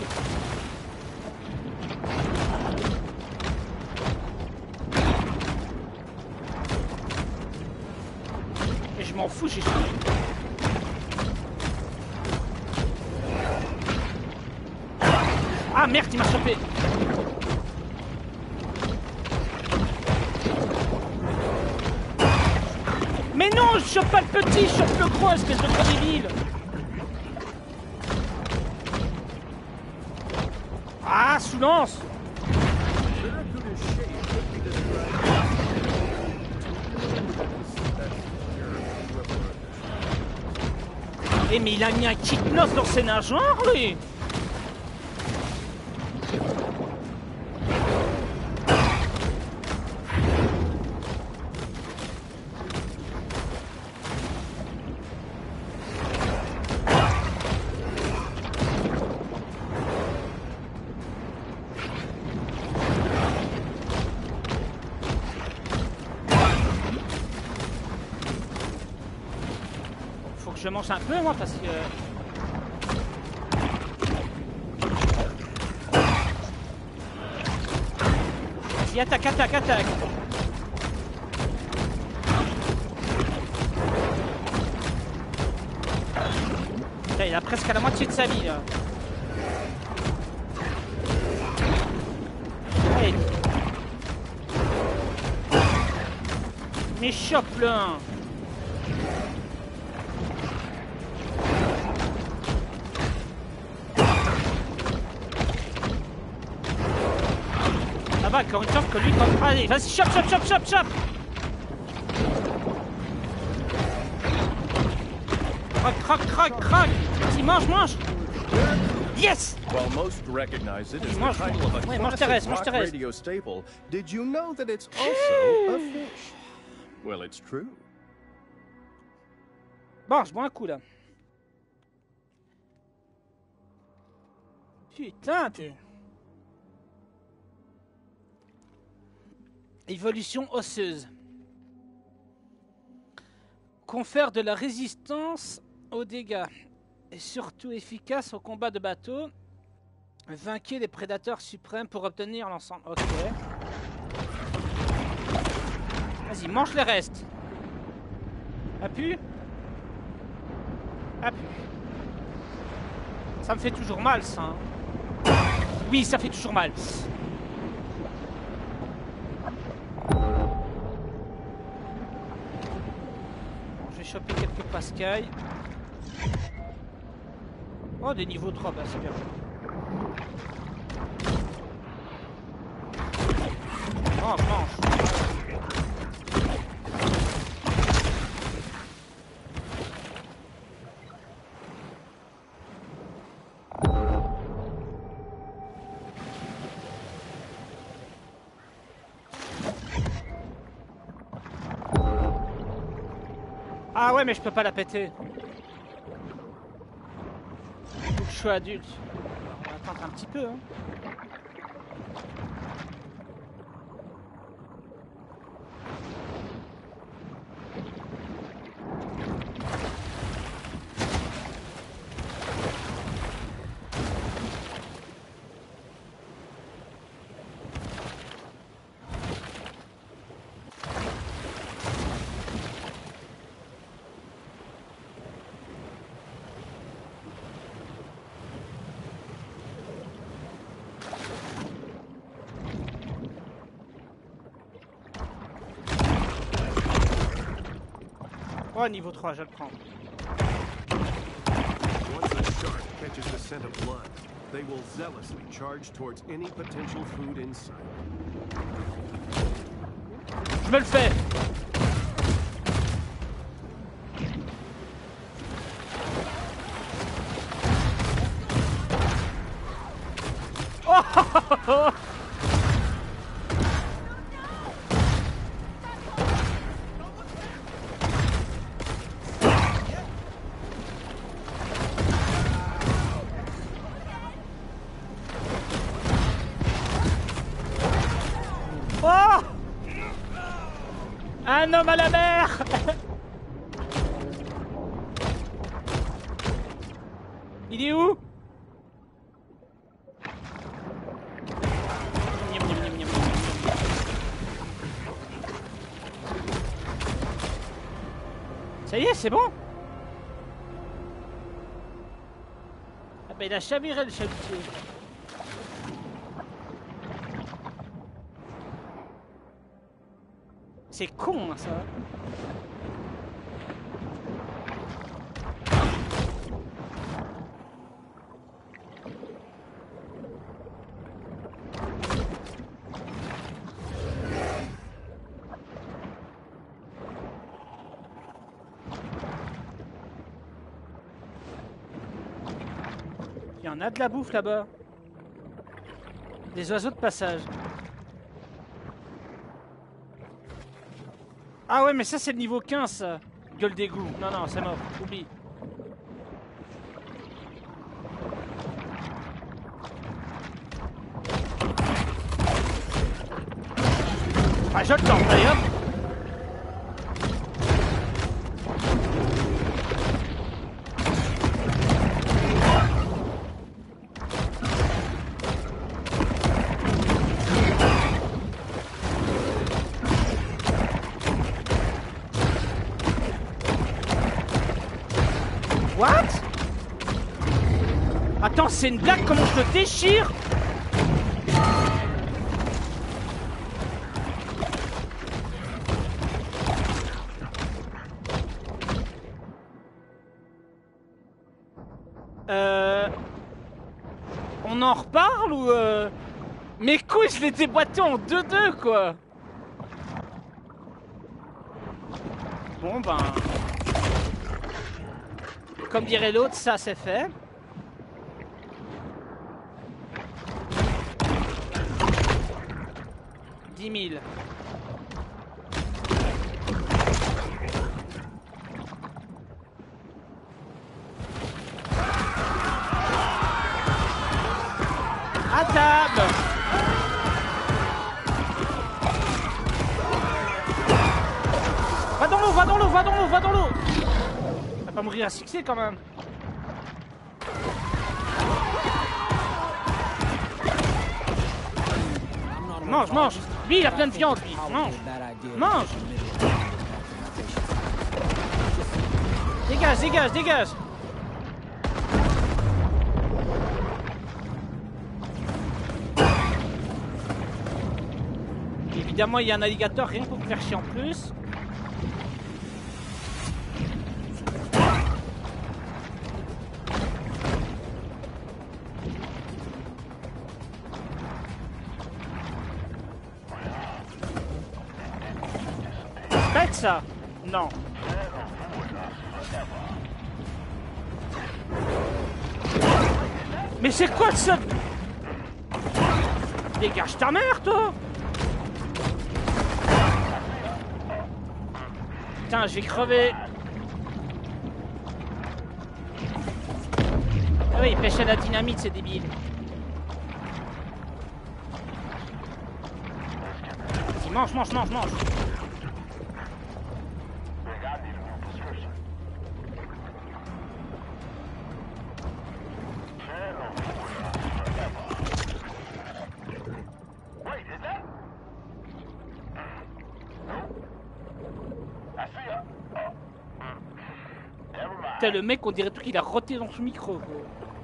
Et je m'en fous, j'ai... Ah merde, il m'a chopé. Mais non, je chope pas le petit, je chope le gros, espèce de gros débile. Ah, sous-lance. Eh mais il a mis un kick-noss dans ses nageoires, lui. Je mange un peu moi parce que... Vas-y, attaque, attaque, attaque. Putain, il a presque à la moitié de sa vie là. Allez. Mais chope-le. Encore une chance que lui quand... Allez, vas-y, chope, chope, chope, chope, chope. Croc, croc, croc, croc. Vas-y, mange, mange. Yes. While most recognize it as the Mange, title of a ouais, mange tes classic restes, mange rock tes restes. radio staple, did you know that it's also a fish? Well, it's true. Bon, je bois un coup là. Putain, t'es... Évolution osseuse. Confère de la résistance aux dégâts. Et surtout efficace au combat de bateau. Vainquez les prédateurs suprêmes pour obtenir l'ensemble. Ok. Vas-y, mange les restes. Appuie. Appuie. Ça me fait toujours mal, ça. Hein. Oui, ça fait toujours mal. Choper quelques pascailles. Oh, des niveaux trois, bah c'est bien. Oh, mange. Ah ouais, mais je peux pas la péter. Faut que je sois adulte. On va attendre un petit peu, hein. Oh, niveau trois, je le prends. Once a shark catches the scent of blood, they will zealously charge towards any potential food in sight. Je me le fais. Oh Un homme à la mer. Il est où? Ça y est, c'est bon. Ah bah il a chaviré le chalutier. C'est con, hein, ça. Il y en a de la bouffe là-bas. Des oiseaux de passage. Ah ouais, mais ça c'est le niveau quinze, ça. Gueule d'égout. Non, non, c'est mort. Oublie. Ah, je le tente, allez hop. What? Attends, c'est une blague, comment je te déchire? Euh... On en reparle ou euh... Mes couilles, je l'ai déboîté en deux deux, quoi. Bon, ben... Comme dirait l'autre, ça c'est fait. dix mille. À table. Va dans l'eau, va dans l'eau, va dans l'eau, va dans l'eau. Va pas mourir asphyxié quand même. Mange, mange. Lui, il a plein de viande, lui. Mange. Mange. Dégage, dégage, dégage. Évidemment, il y a un alligator, rien pour me faire chier en plus. Pète ça. Non. Mais c'est quoi ça? Dégage ta mère, toi. Putain, je vais crever. Ah oui, il pêche à la dynamite, c'est débile. Vas-y, mange, mange, mange, mange. Putain, le mec, on dirait tout qu'il a roté dans son micro, quoi.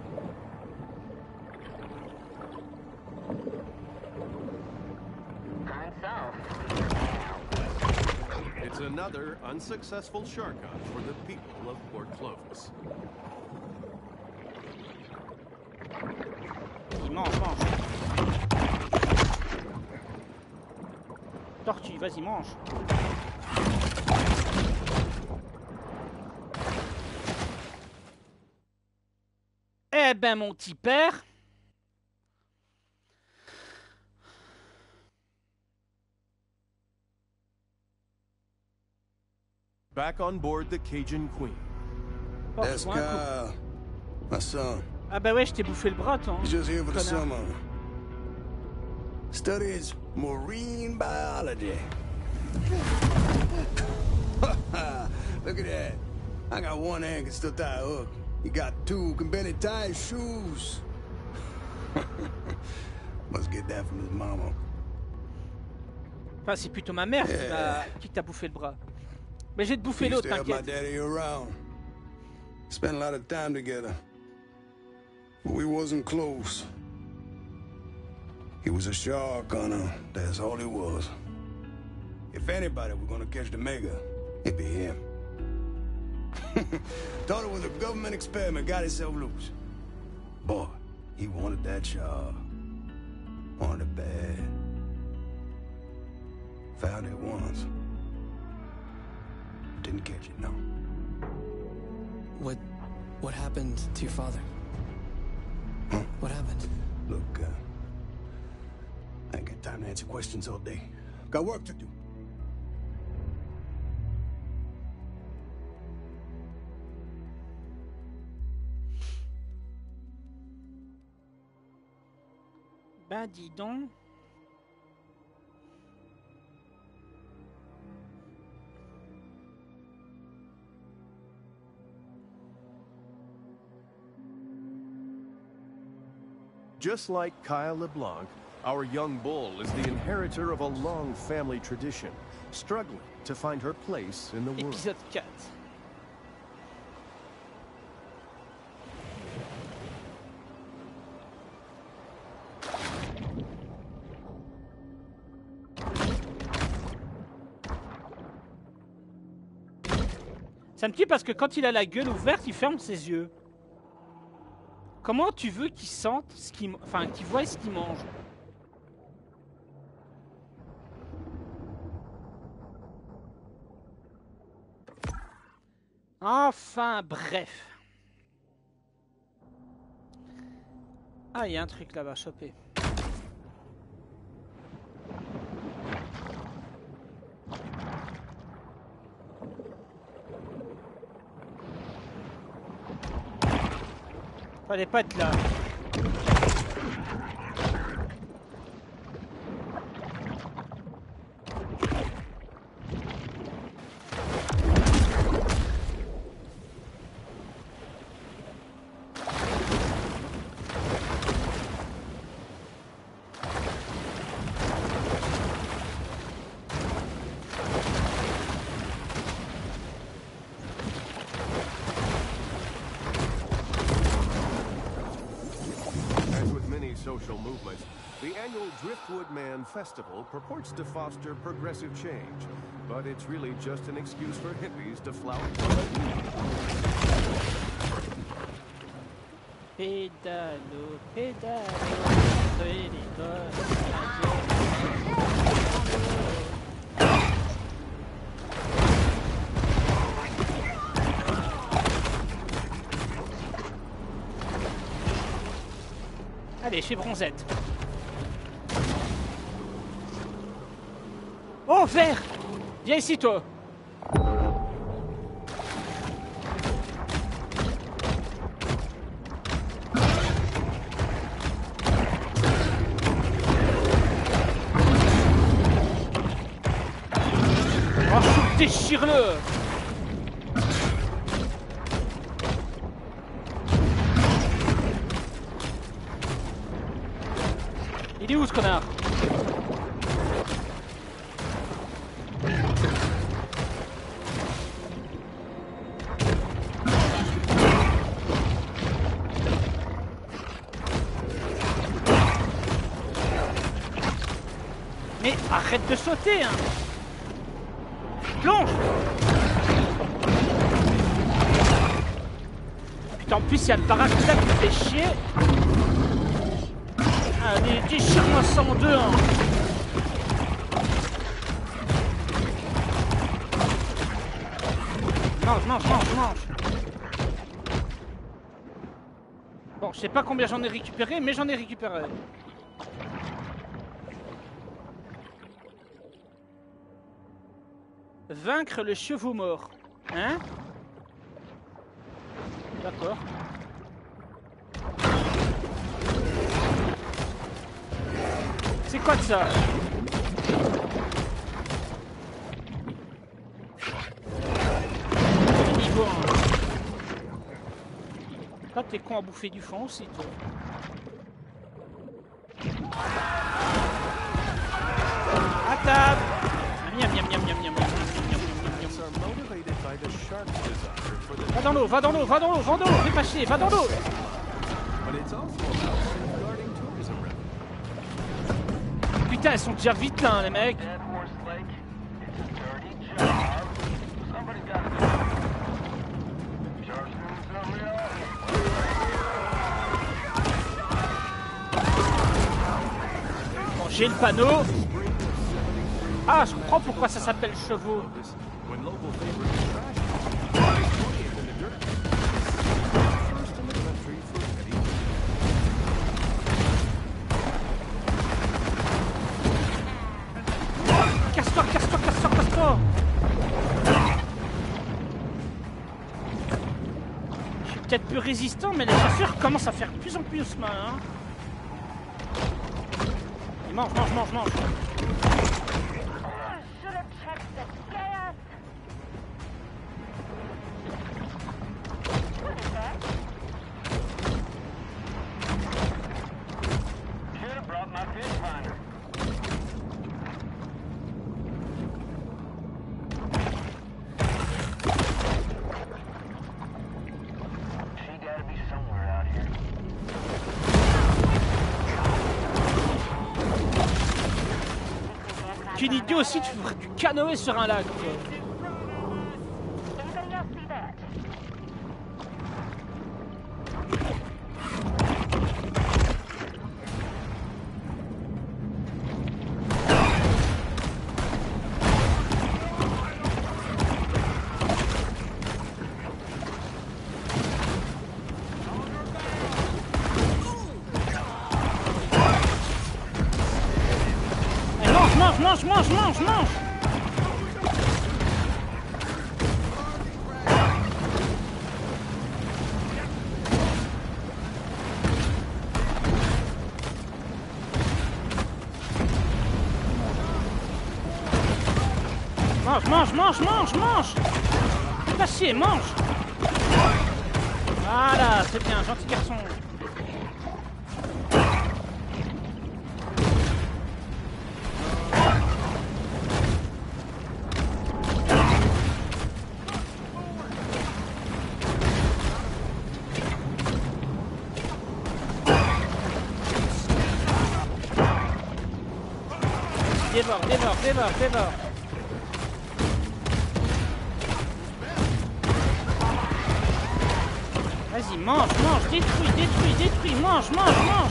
It's another unsuccessful shark hunt for the people of Port Clovis. Vas-y, mange, mange. Tortue, vas-y, mange. Eh ben, mon petit père. Back on board the Cajun Queen. Oh, That's c'est bon, un coup. Kyle, my son. Ah bah ouais, je t'ai bouffé le bras, toi. He's just here for the Connard. summer. Studies marine biology. Look at that. I got one hand can still tie a hook. You got two can barely tie his shoes. Must get that from his mama. Enfin, c'est plutôt ma mère qui m'a qui t'a bouffé le bras. Mais je vais te bouffer l'autre, Used to help my t'inquiète. daddy around. Spent a lot of time together. But we wasn't close. He was a shark, Connor. That's all he was. If anybody were gonna catch the mega, it'd be him. Thought it was a government experiment, got himself loose. Boy, he wanted that shark. Wanted it bad. Found it once. Didn't catch it, no. What... what happened to your father? Huh? What happened? Look, uh... I ain't got time to answer questions all day. Got work to do. Ben dis donc. Just like Kyle LeBlanc, our young bull is the inheritor of a long family tradition, struggling to find her place in the world. Épisode quatre. Ça me tue parce que quand il a la gueule ouverte, il ferme ses yeux. Comment tu veux qu'il sente ce qu'il... Enfin, qu'il voie ce qu'il mange? Enfin, bref. Ah, il y a un truc là-bas, choper. Fallait pas être là. Social movements, the annual Driftwood Man Festival purports to foster progressive change, but it's really just an excuse for hippies to flout. Pédalo, pédalo, c'est l'école. Allez, chez Bronzette. Oh, vert! Viens ici, toi. Oh, déchire-le! Il est où ce connard? Mais arrête de sauter, hein! Plonge! Putain, en plus il y a le baraque là qui me fait chier. Allez, déchire-moi ça en deux, hein. Mange, mange, mange, mange. Bon, je sais pas combien j'en ai récupéré, mais j'en ai récupéré. Vaincre le chevaux mort. Hein? D'accord. C'est quoi de ça? Toi, t'es con à bouffer du fond aussi, toi. À table. Miam miam miam miam miam miam miam miam miam. Are motivated by the shark's desire for the Va dans l'eau, va dans l'eau, va dans l'eau, va dans l'eau, fais pas chier, va dans l'eau. but it's also about safeguarding tourism revenue. Putain, elles sont déjà vite là, hein, les mecs. Dead Horse Lake, it's a dirty job. Somebody's got to do it. Sharks doing something else. Bon, j'ai le panneau. Ah, je comprends pourquoi ça s'appelle chevaux. This, when local favors trash, twentieth in the dirt. First in the country for petty. Casse-toi, casse-toi, casse-toi, casse-toi. Je suis peut-être plus résistant, mais les chasseurs commencent à faire de plus en plus mal. Hein. Et mange, mange, mange, mange. Should have checked the gas. What is that? Should have brought my fish finder. She gotta be somewhere out here. Quel idiot aussi, tu ferais du canoë sur un lac. Quoi. Anybody else see that? Allez, mange, mange, mange, mange, mange, mange. Mange, mange, mange, mange, mange. Fais pas chier, mange. Voilà, c'est bien, gentil garçon. Dévore, dévore, dévore, dévore. Vas-y, mange, mange, détruis, détruis, détruis, mange, mange, mange.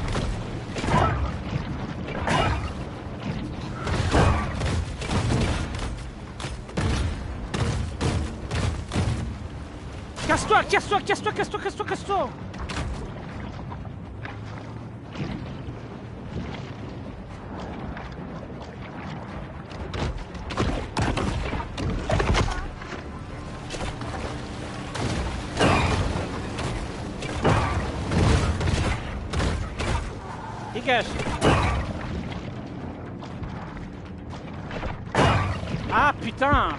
Casse-toi, casse-toi, casse-toi, casse-toi, casse-toi, casse-toi. Dégage. Ah putain.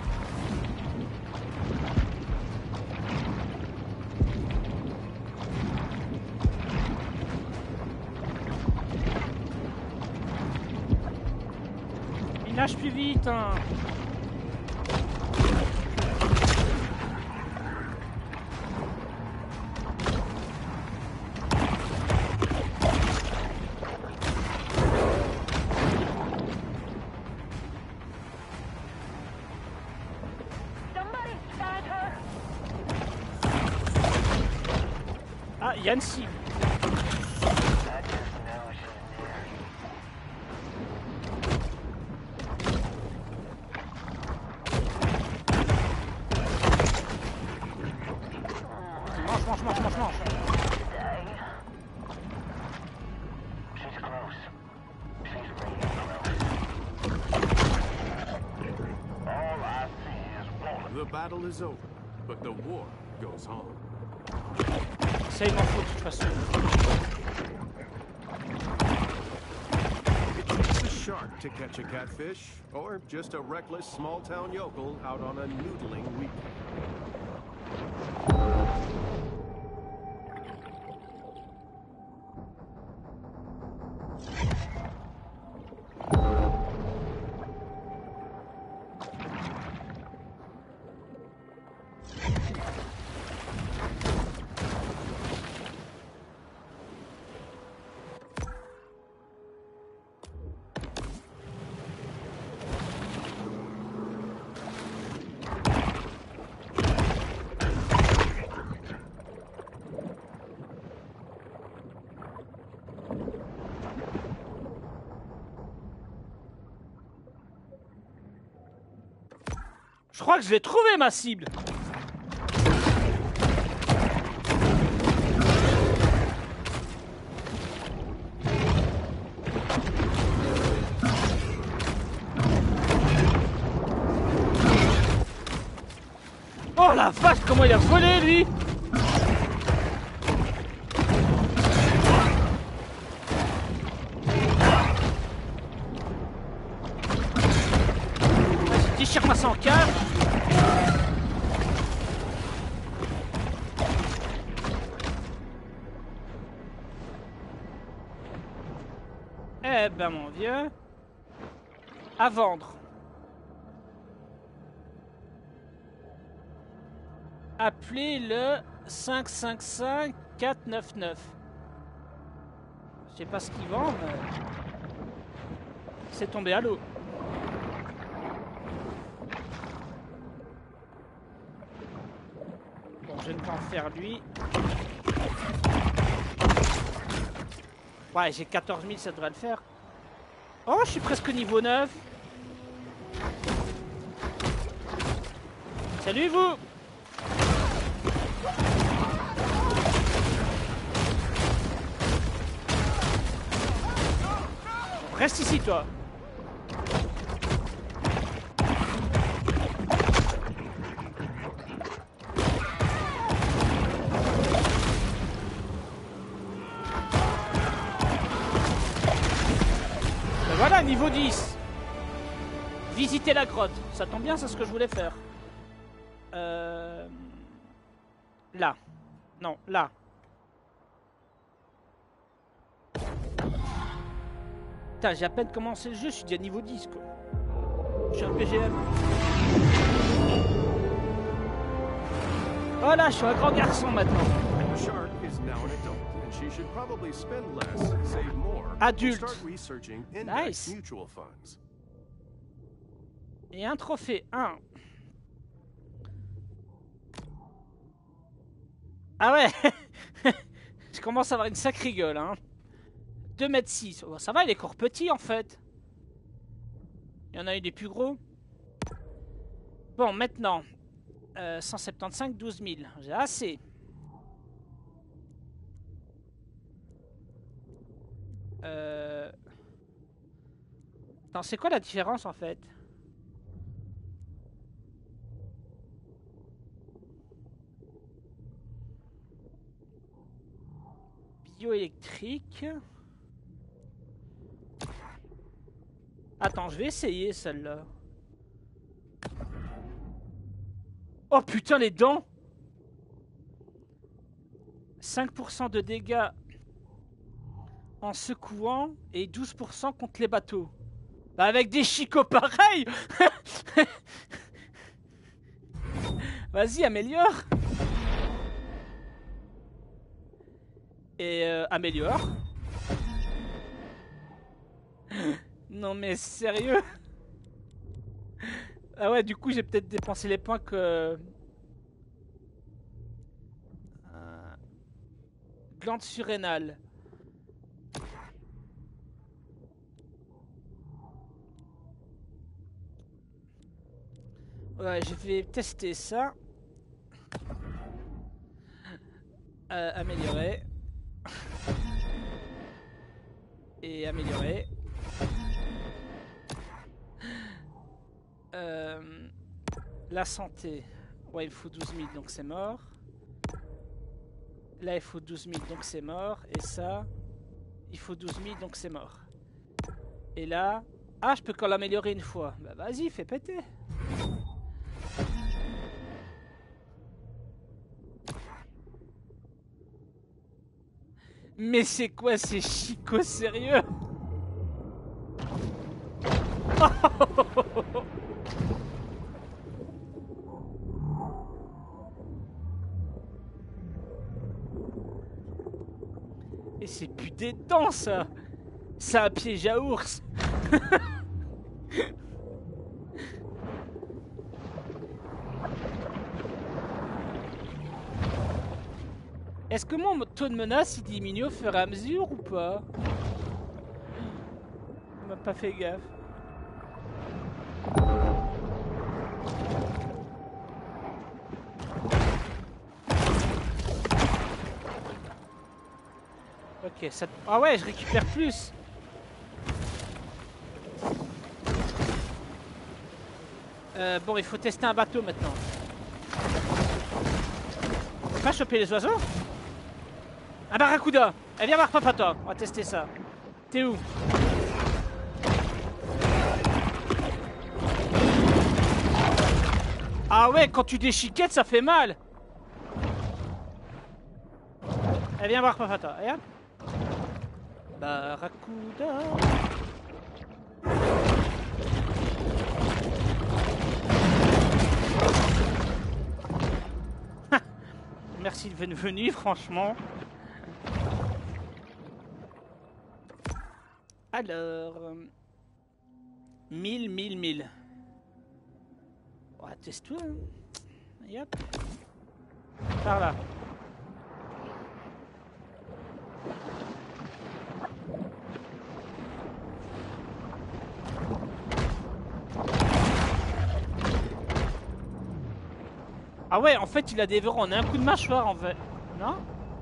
Il nage plus vite hein. Somebody find her. Ah, Yancy. I just know she's there. Mange, mange, mange, mange, mange. She's close. She's really close. All I see is one. The battle is over, but the war goes on. Ça il m'en faut de toute façon. It takes a shark to catch a catfish, or just a reckless small-town yokel out on a noodling weekend. Je crois que je vais trouver ma cible. Oh la vache, comment il a volé lui! Vas-y, déchire-moi ça en cœur. Eh ben mon vieux, à vendre. Appelez le cinq cinq cinq quatre neuf neuf. Je sais pas ce qu'il vend, mais c'est tombé à l'eau. Bon, je ne peux en faire lui. Ouais, j'ai quatorze mille, ça devrait le faire. Oh, je suis presque niveau neuf. Salut vous! Reste ici, toi. Ben voilà, niveau dix. Visiter la grotte. Ça tombe bien, c'est ce que je voulais faire. Euh... Là. Non, là. Putain, j'ai à peine commencé le jeu, je suis déjà niveau dix, quoi. Je suis un P G M. Voilà, je suis un grand garçon maintenant. Shark is now an adult, and she should probably spend less, save more, Adulte. and start researching index Nice. mutual funds. Et un trophée, un. Ah ouais. Je commence à avoir une sacrée gueule, hein. deux mètres six. Oh, ça va, il est corps petit en fait. Il y en a eu des plus gros. Bon, maintenant. Euh, cent soixante-quinze, douze mille. J'ai assez. Euh... Attends, c'est quoi la différence en fait? Bioélectrique. Attends, je vais essayer celle-là. Oh putain, les dents! cinq pour cent de dégâts en secouant et douze pour cent contre les bateaux. Bah avec des chicots pareils. Vas-y, améliore. Et euh, améliore. Non mais sérieux? Ah ouais, du coup j'ai peut-être dépensé les points que... Euh... Glande surrénale. Ouais, je vais tester ça. Euh, améliorer. Et améliorer. Euh, la santé. Ouais, il faut douze mille, donc c'est mort. Là, il faut douze mille, donc c'est mort. Et ça, il faut douze mille, donc c'est mort. Et là... Ah, je peux qu'en l'améliorer une fois. Bah vas-y, fais péter. Mais c'est quoi ces chicots sérieux? Et c'est plus des dents ça. C'est un piège à ours. Est-ce que mon taux de menace il diminue au fur et à mesure ou pas? On m'a pas fait gaffe. Ok, ça... Ah ouais, je récupère plus. Euh, bon, il faut tester un bateau maintenant. On peut pas choper les oiseaux? Un barracuda. Eh, viens voir papa, toi. On va tester ça. T'es où? Ah ouais, quand tu déchiquettes, ça fait mal. Eh, viens voir papa, toi. Regarde. Barracuda. Merci de venir, franchement. Alors... mille, mille, mille. On va tester tout. Hein. Et hop. Par là. Ah ouais, en fait, il a des verrous en un coup de mâchoire, en fait. Non?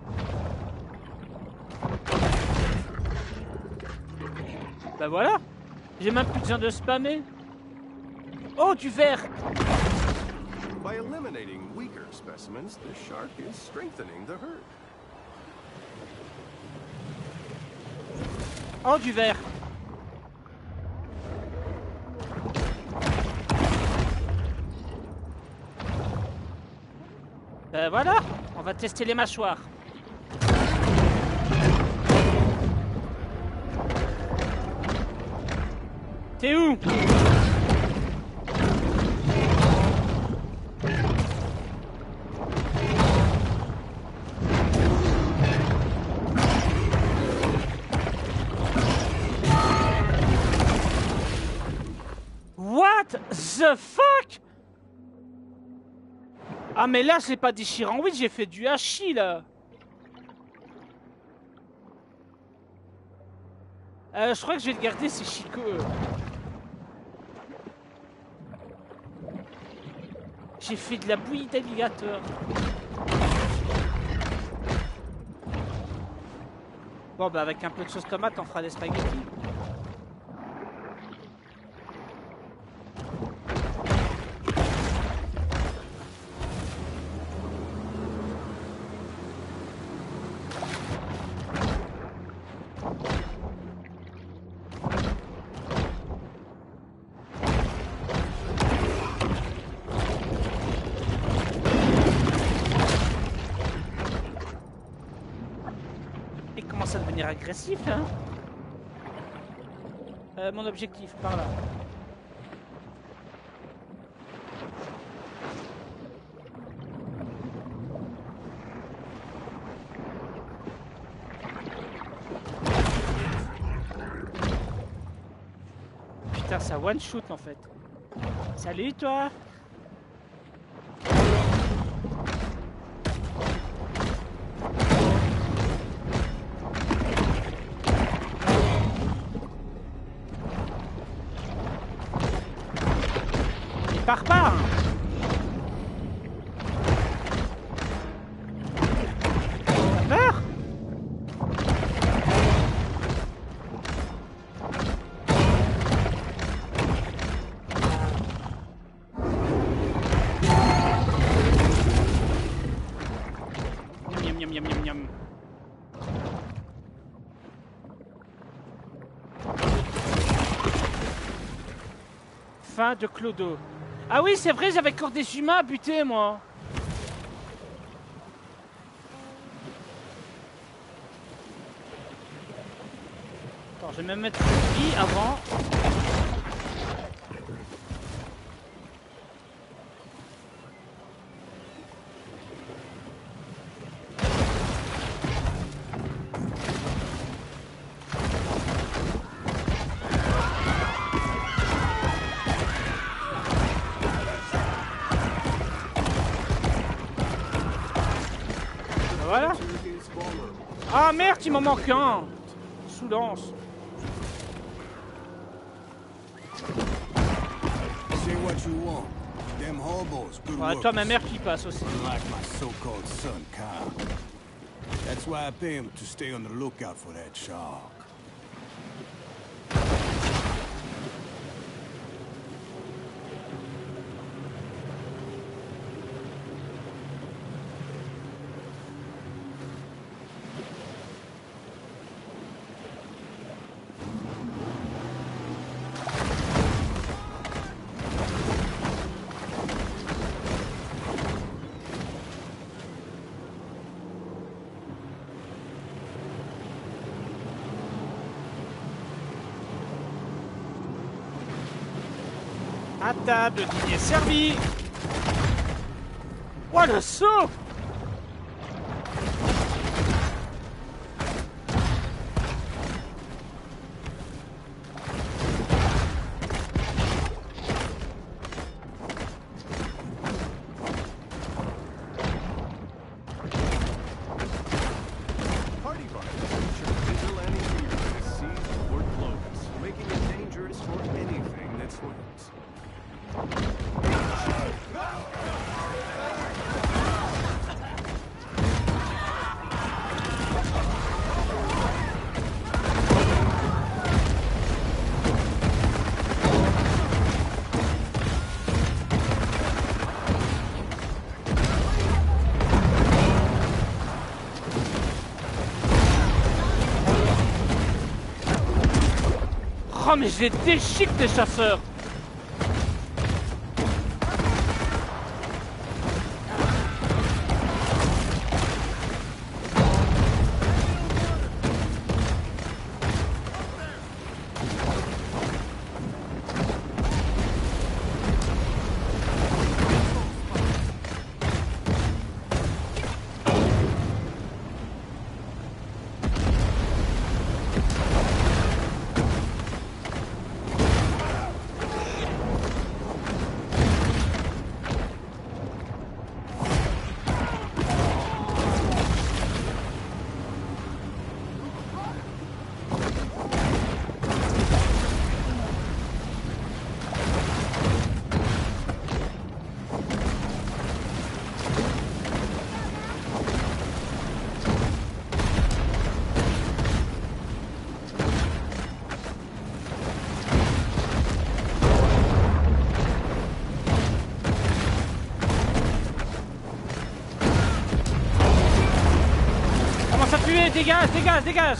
Bah voilà. J'ai même plus besoin de spammer. Oh, du verre. By eliminating weaker specimens, the shark is strengthening the herd. Oh, du verre. Ben voilà, on va tester les mâchoires. T'es où? What the fuck? Ah mais là c'est pas déchirant, oui j'ai fait du hachis là. Euh, je crois que je vais le garder, c'est Chico. J'ai fait de la bouillie d'alligator. Bon bah avec un peu de sauce tomate on fera des spaghettis. Agressif hein. Euh, mon objectif par là. Putain ça one shoot en fait. Salut toi. Pars pas. T'as peur? Miam miam miam miam miam. Fin de Clodo. Ah oui, c'est vrai, j'avais encore des humains à buter, moi. Attends, je vais même mettre vie avant. Voilà. Ah merde, il m'en manque un. Sous lance. Ouais, toi, ma mère qui passe aussi. That's why I pay him to stay on the lookout for that shark. À table, le dîner servi. Oh le saut! Party Barn features vigilante hero that is seized Port Clovis, making it dangerous for anything that swims. Oh mais je les déchique des chasseurs! Commence à tuer, dégage, dégage, dégage!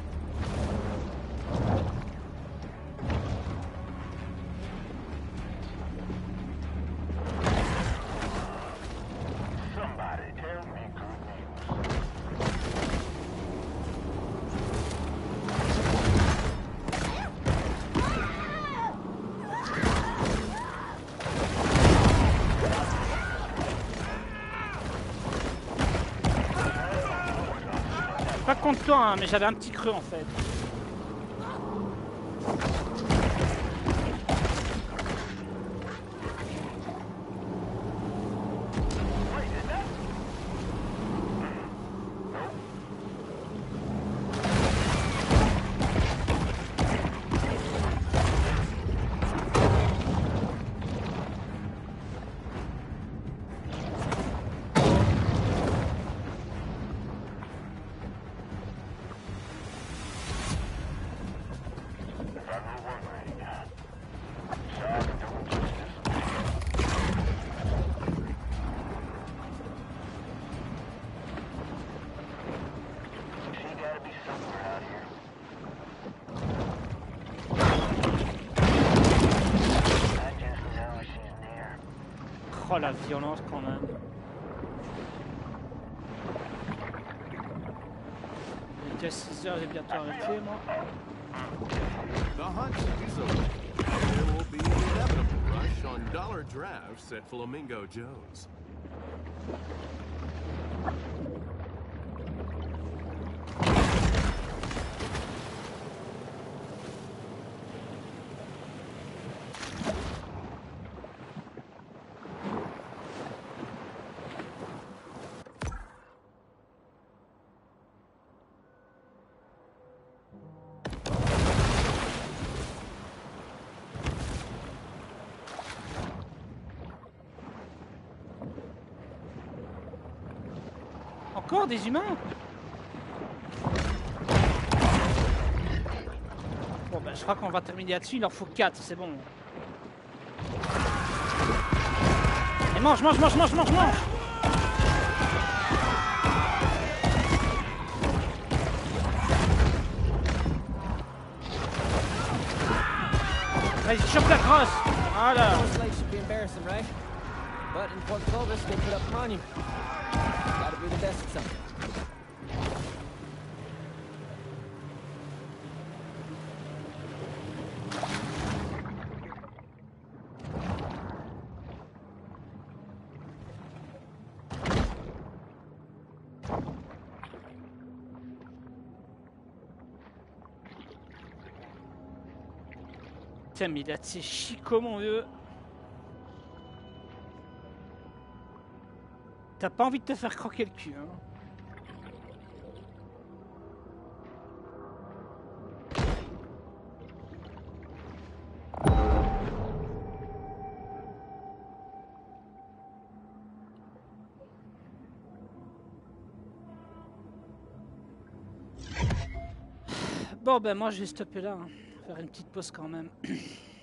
Somebody tell me good news. Pas contre toi, hein, mais j'avais un petit creux en fait. Oh la violence quand même. Il est déjà six heures, j'ai bientôt arrêté moi. The hunt is over. There will be an inevitable rush on dollar drafts at Flamingo Joe's. Encore des humains? crois qu'on va terminer là-dessus. Il en faut quatre, c'est bon. Et mange, mange, mange, mange, mange, mange. Vas-y, chope la crosse. Voilà. Most life should be embarrassing, right? But in Port Clovis, they put up a monument. Gotta be the best at something. Putain, mais il a de ses chicots, mon vieux. T'as pas envie de te faire croquer le cul, hein. Bon, ben moi je vais stopper là, hein. Faire une petite pause quand même.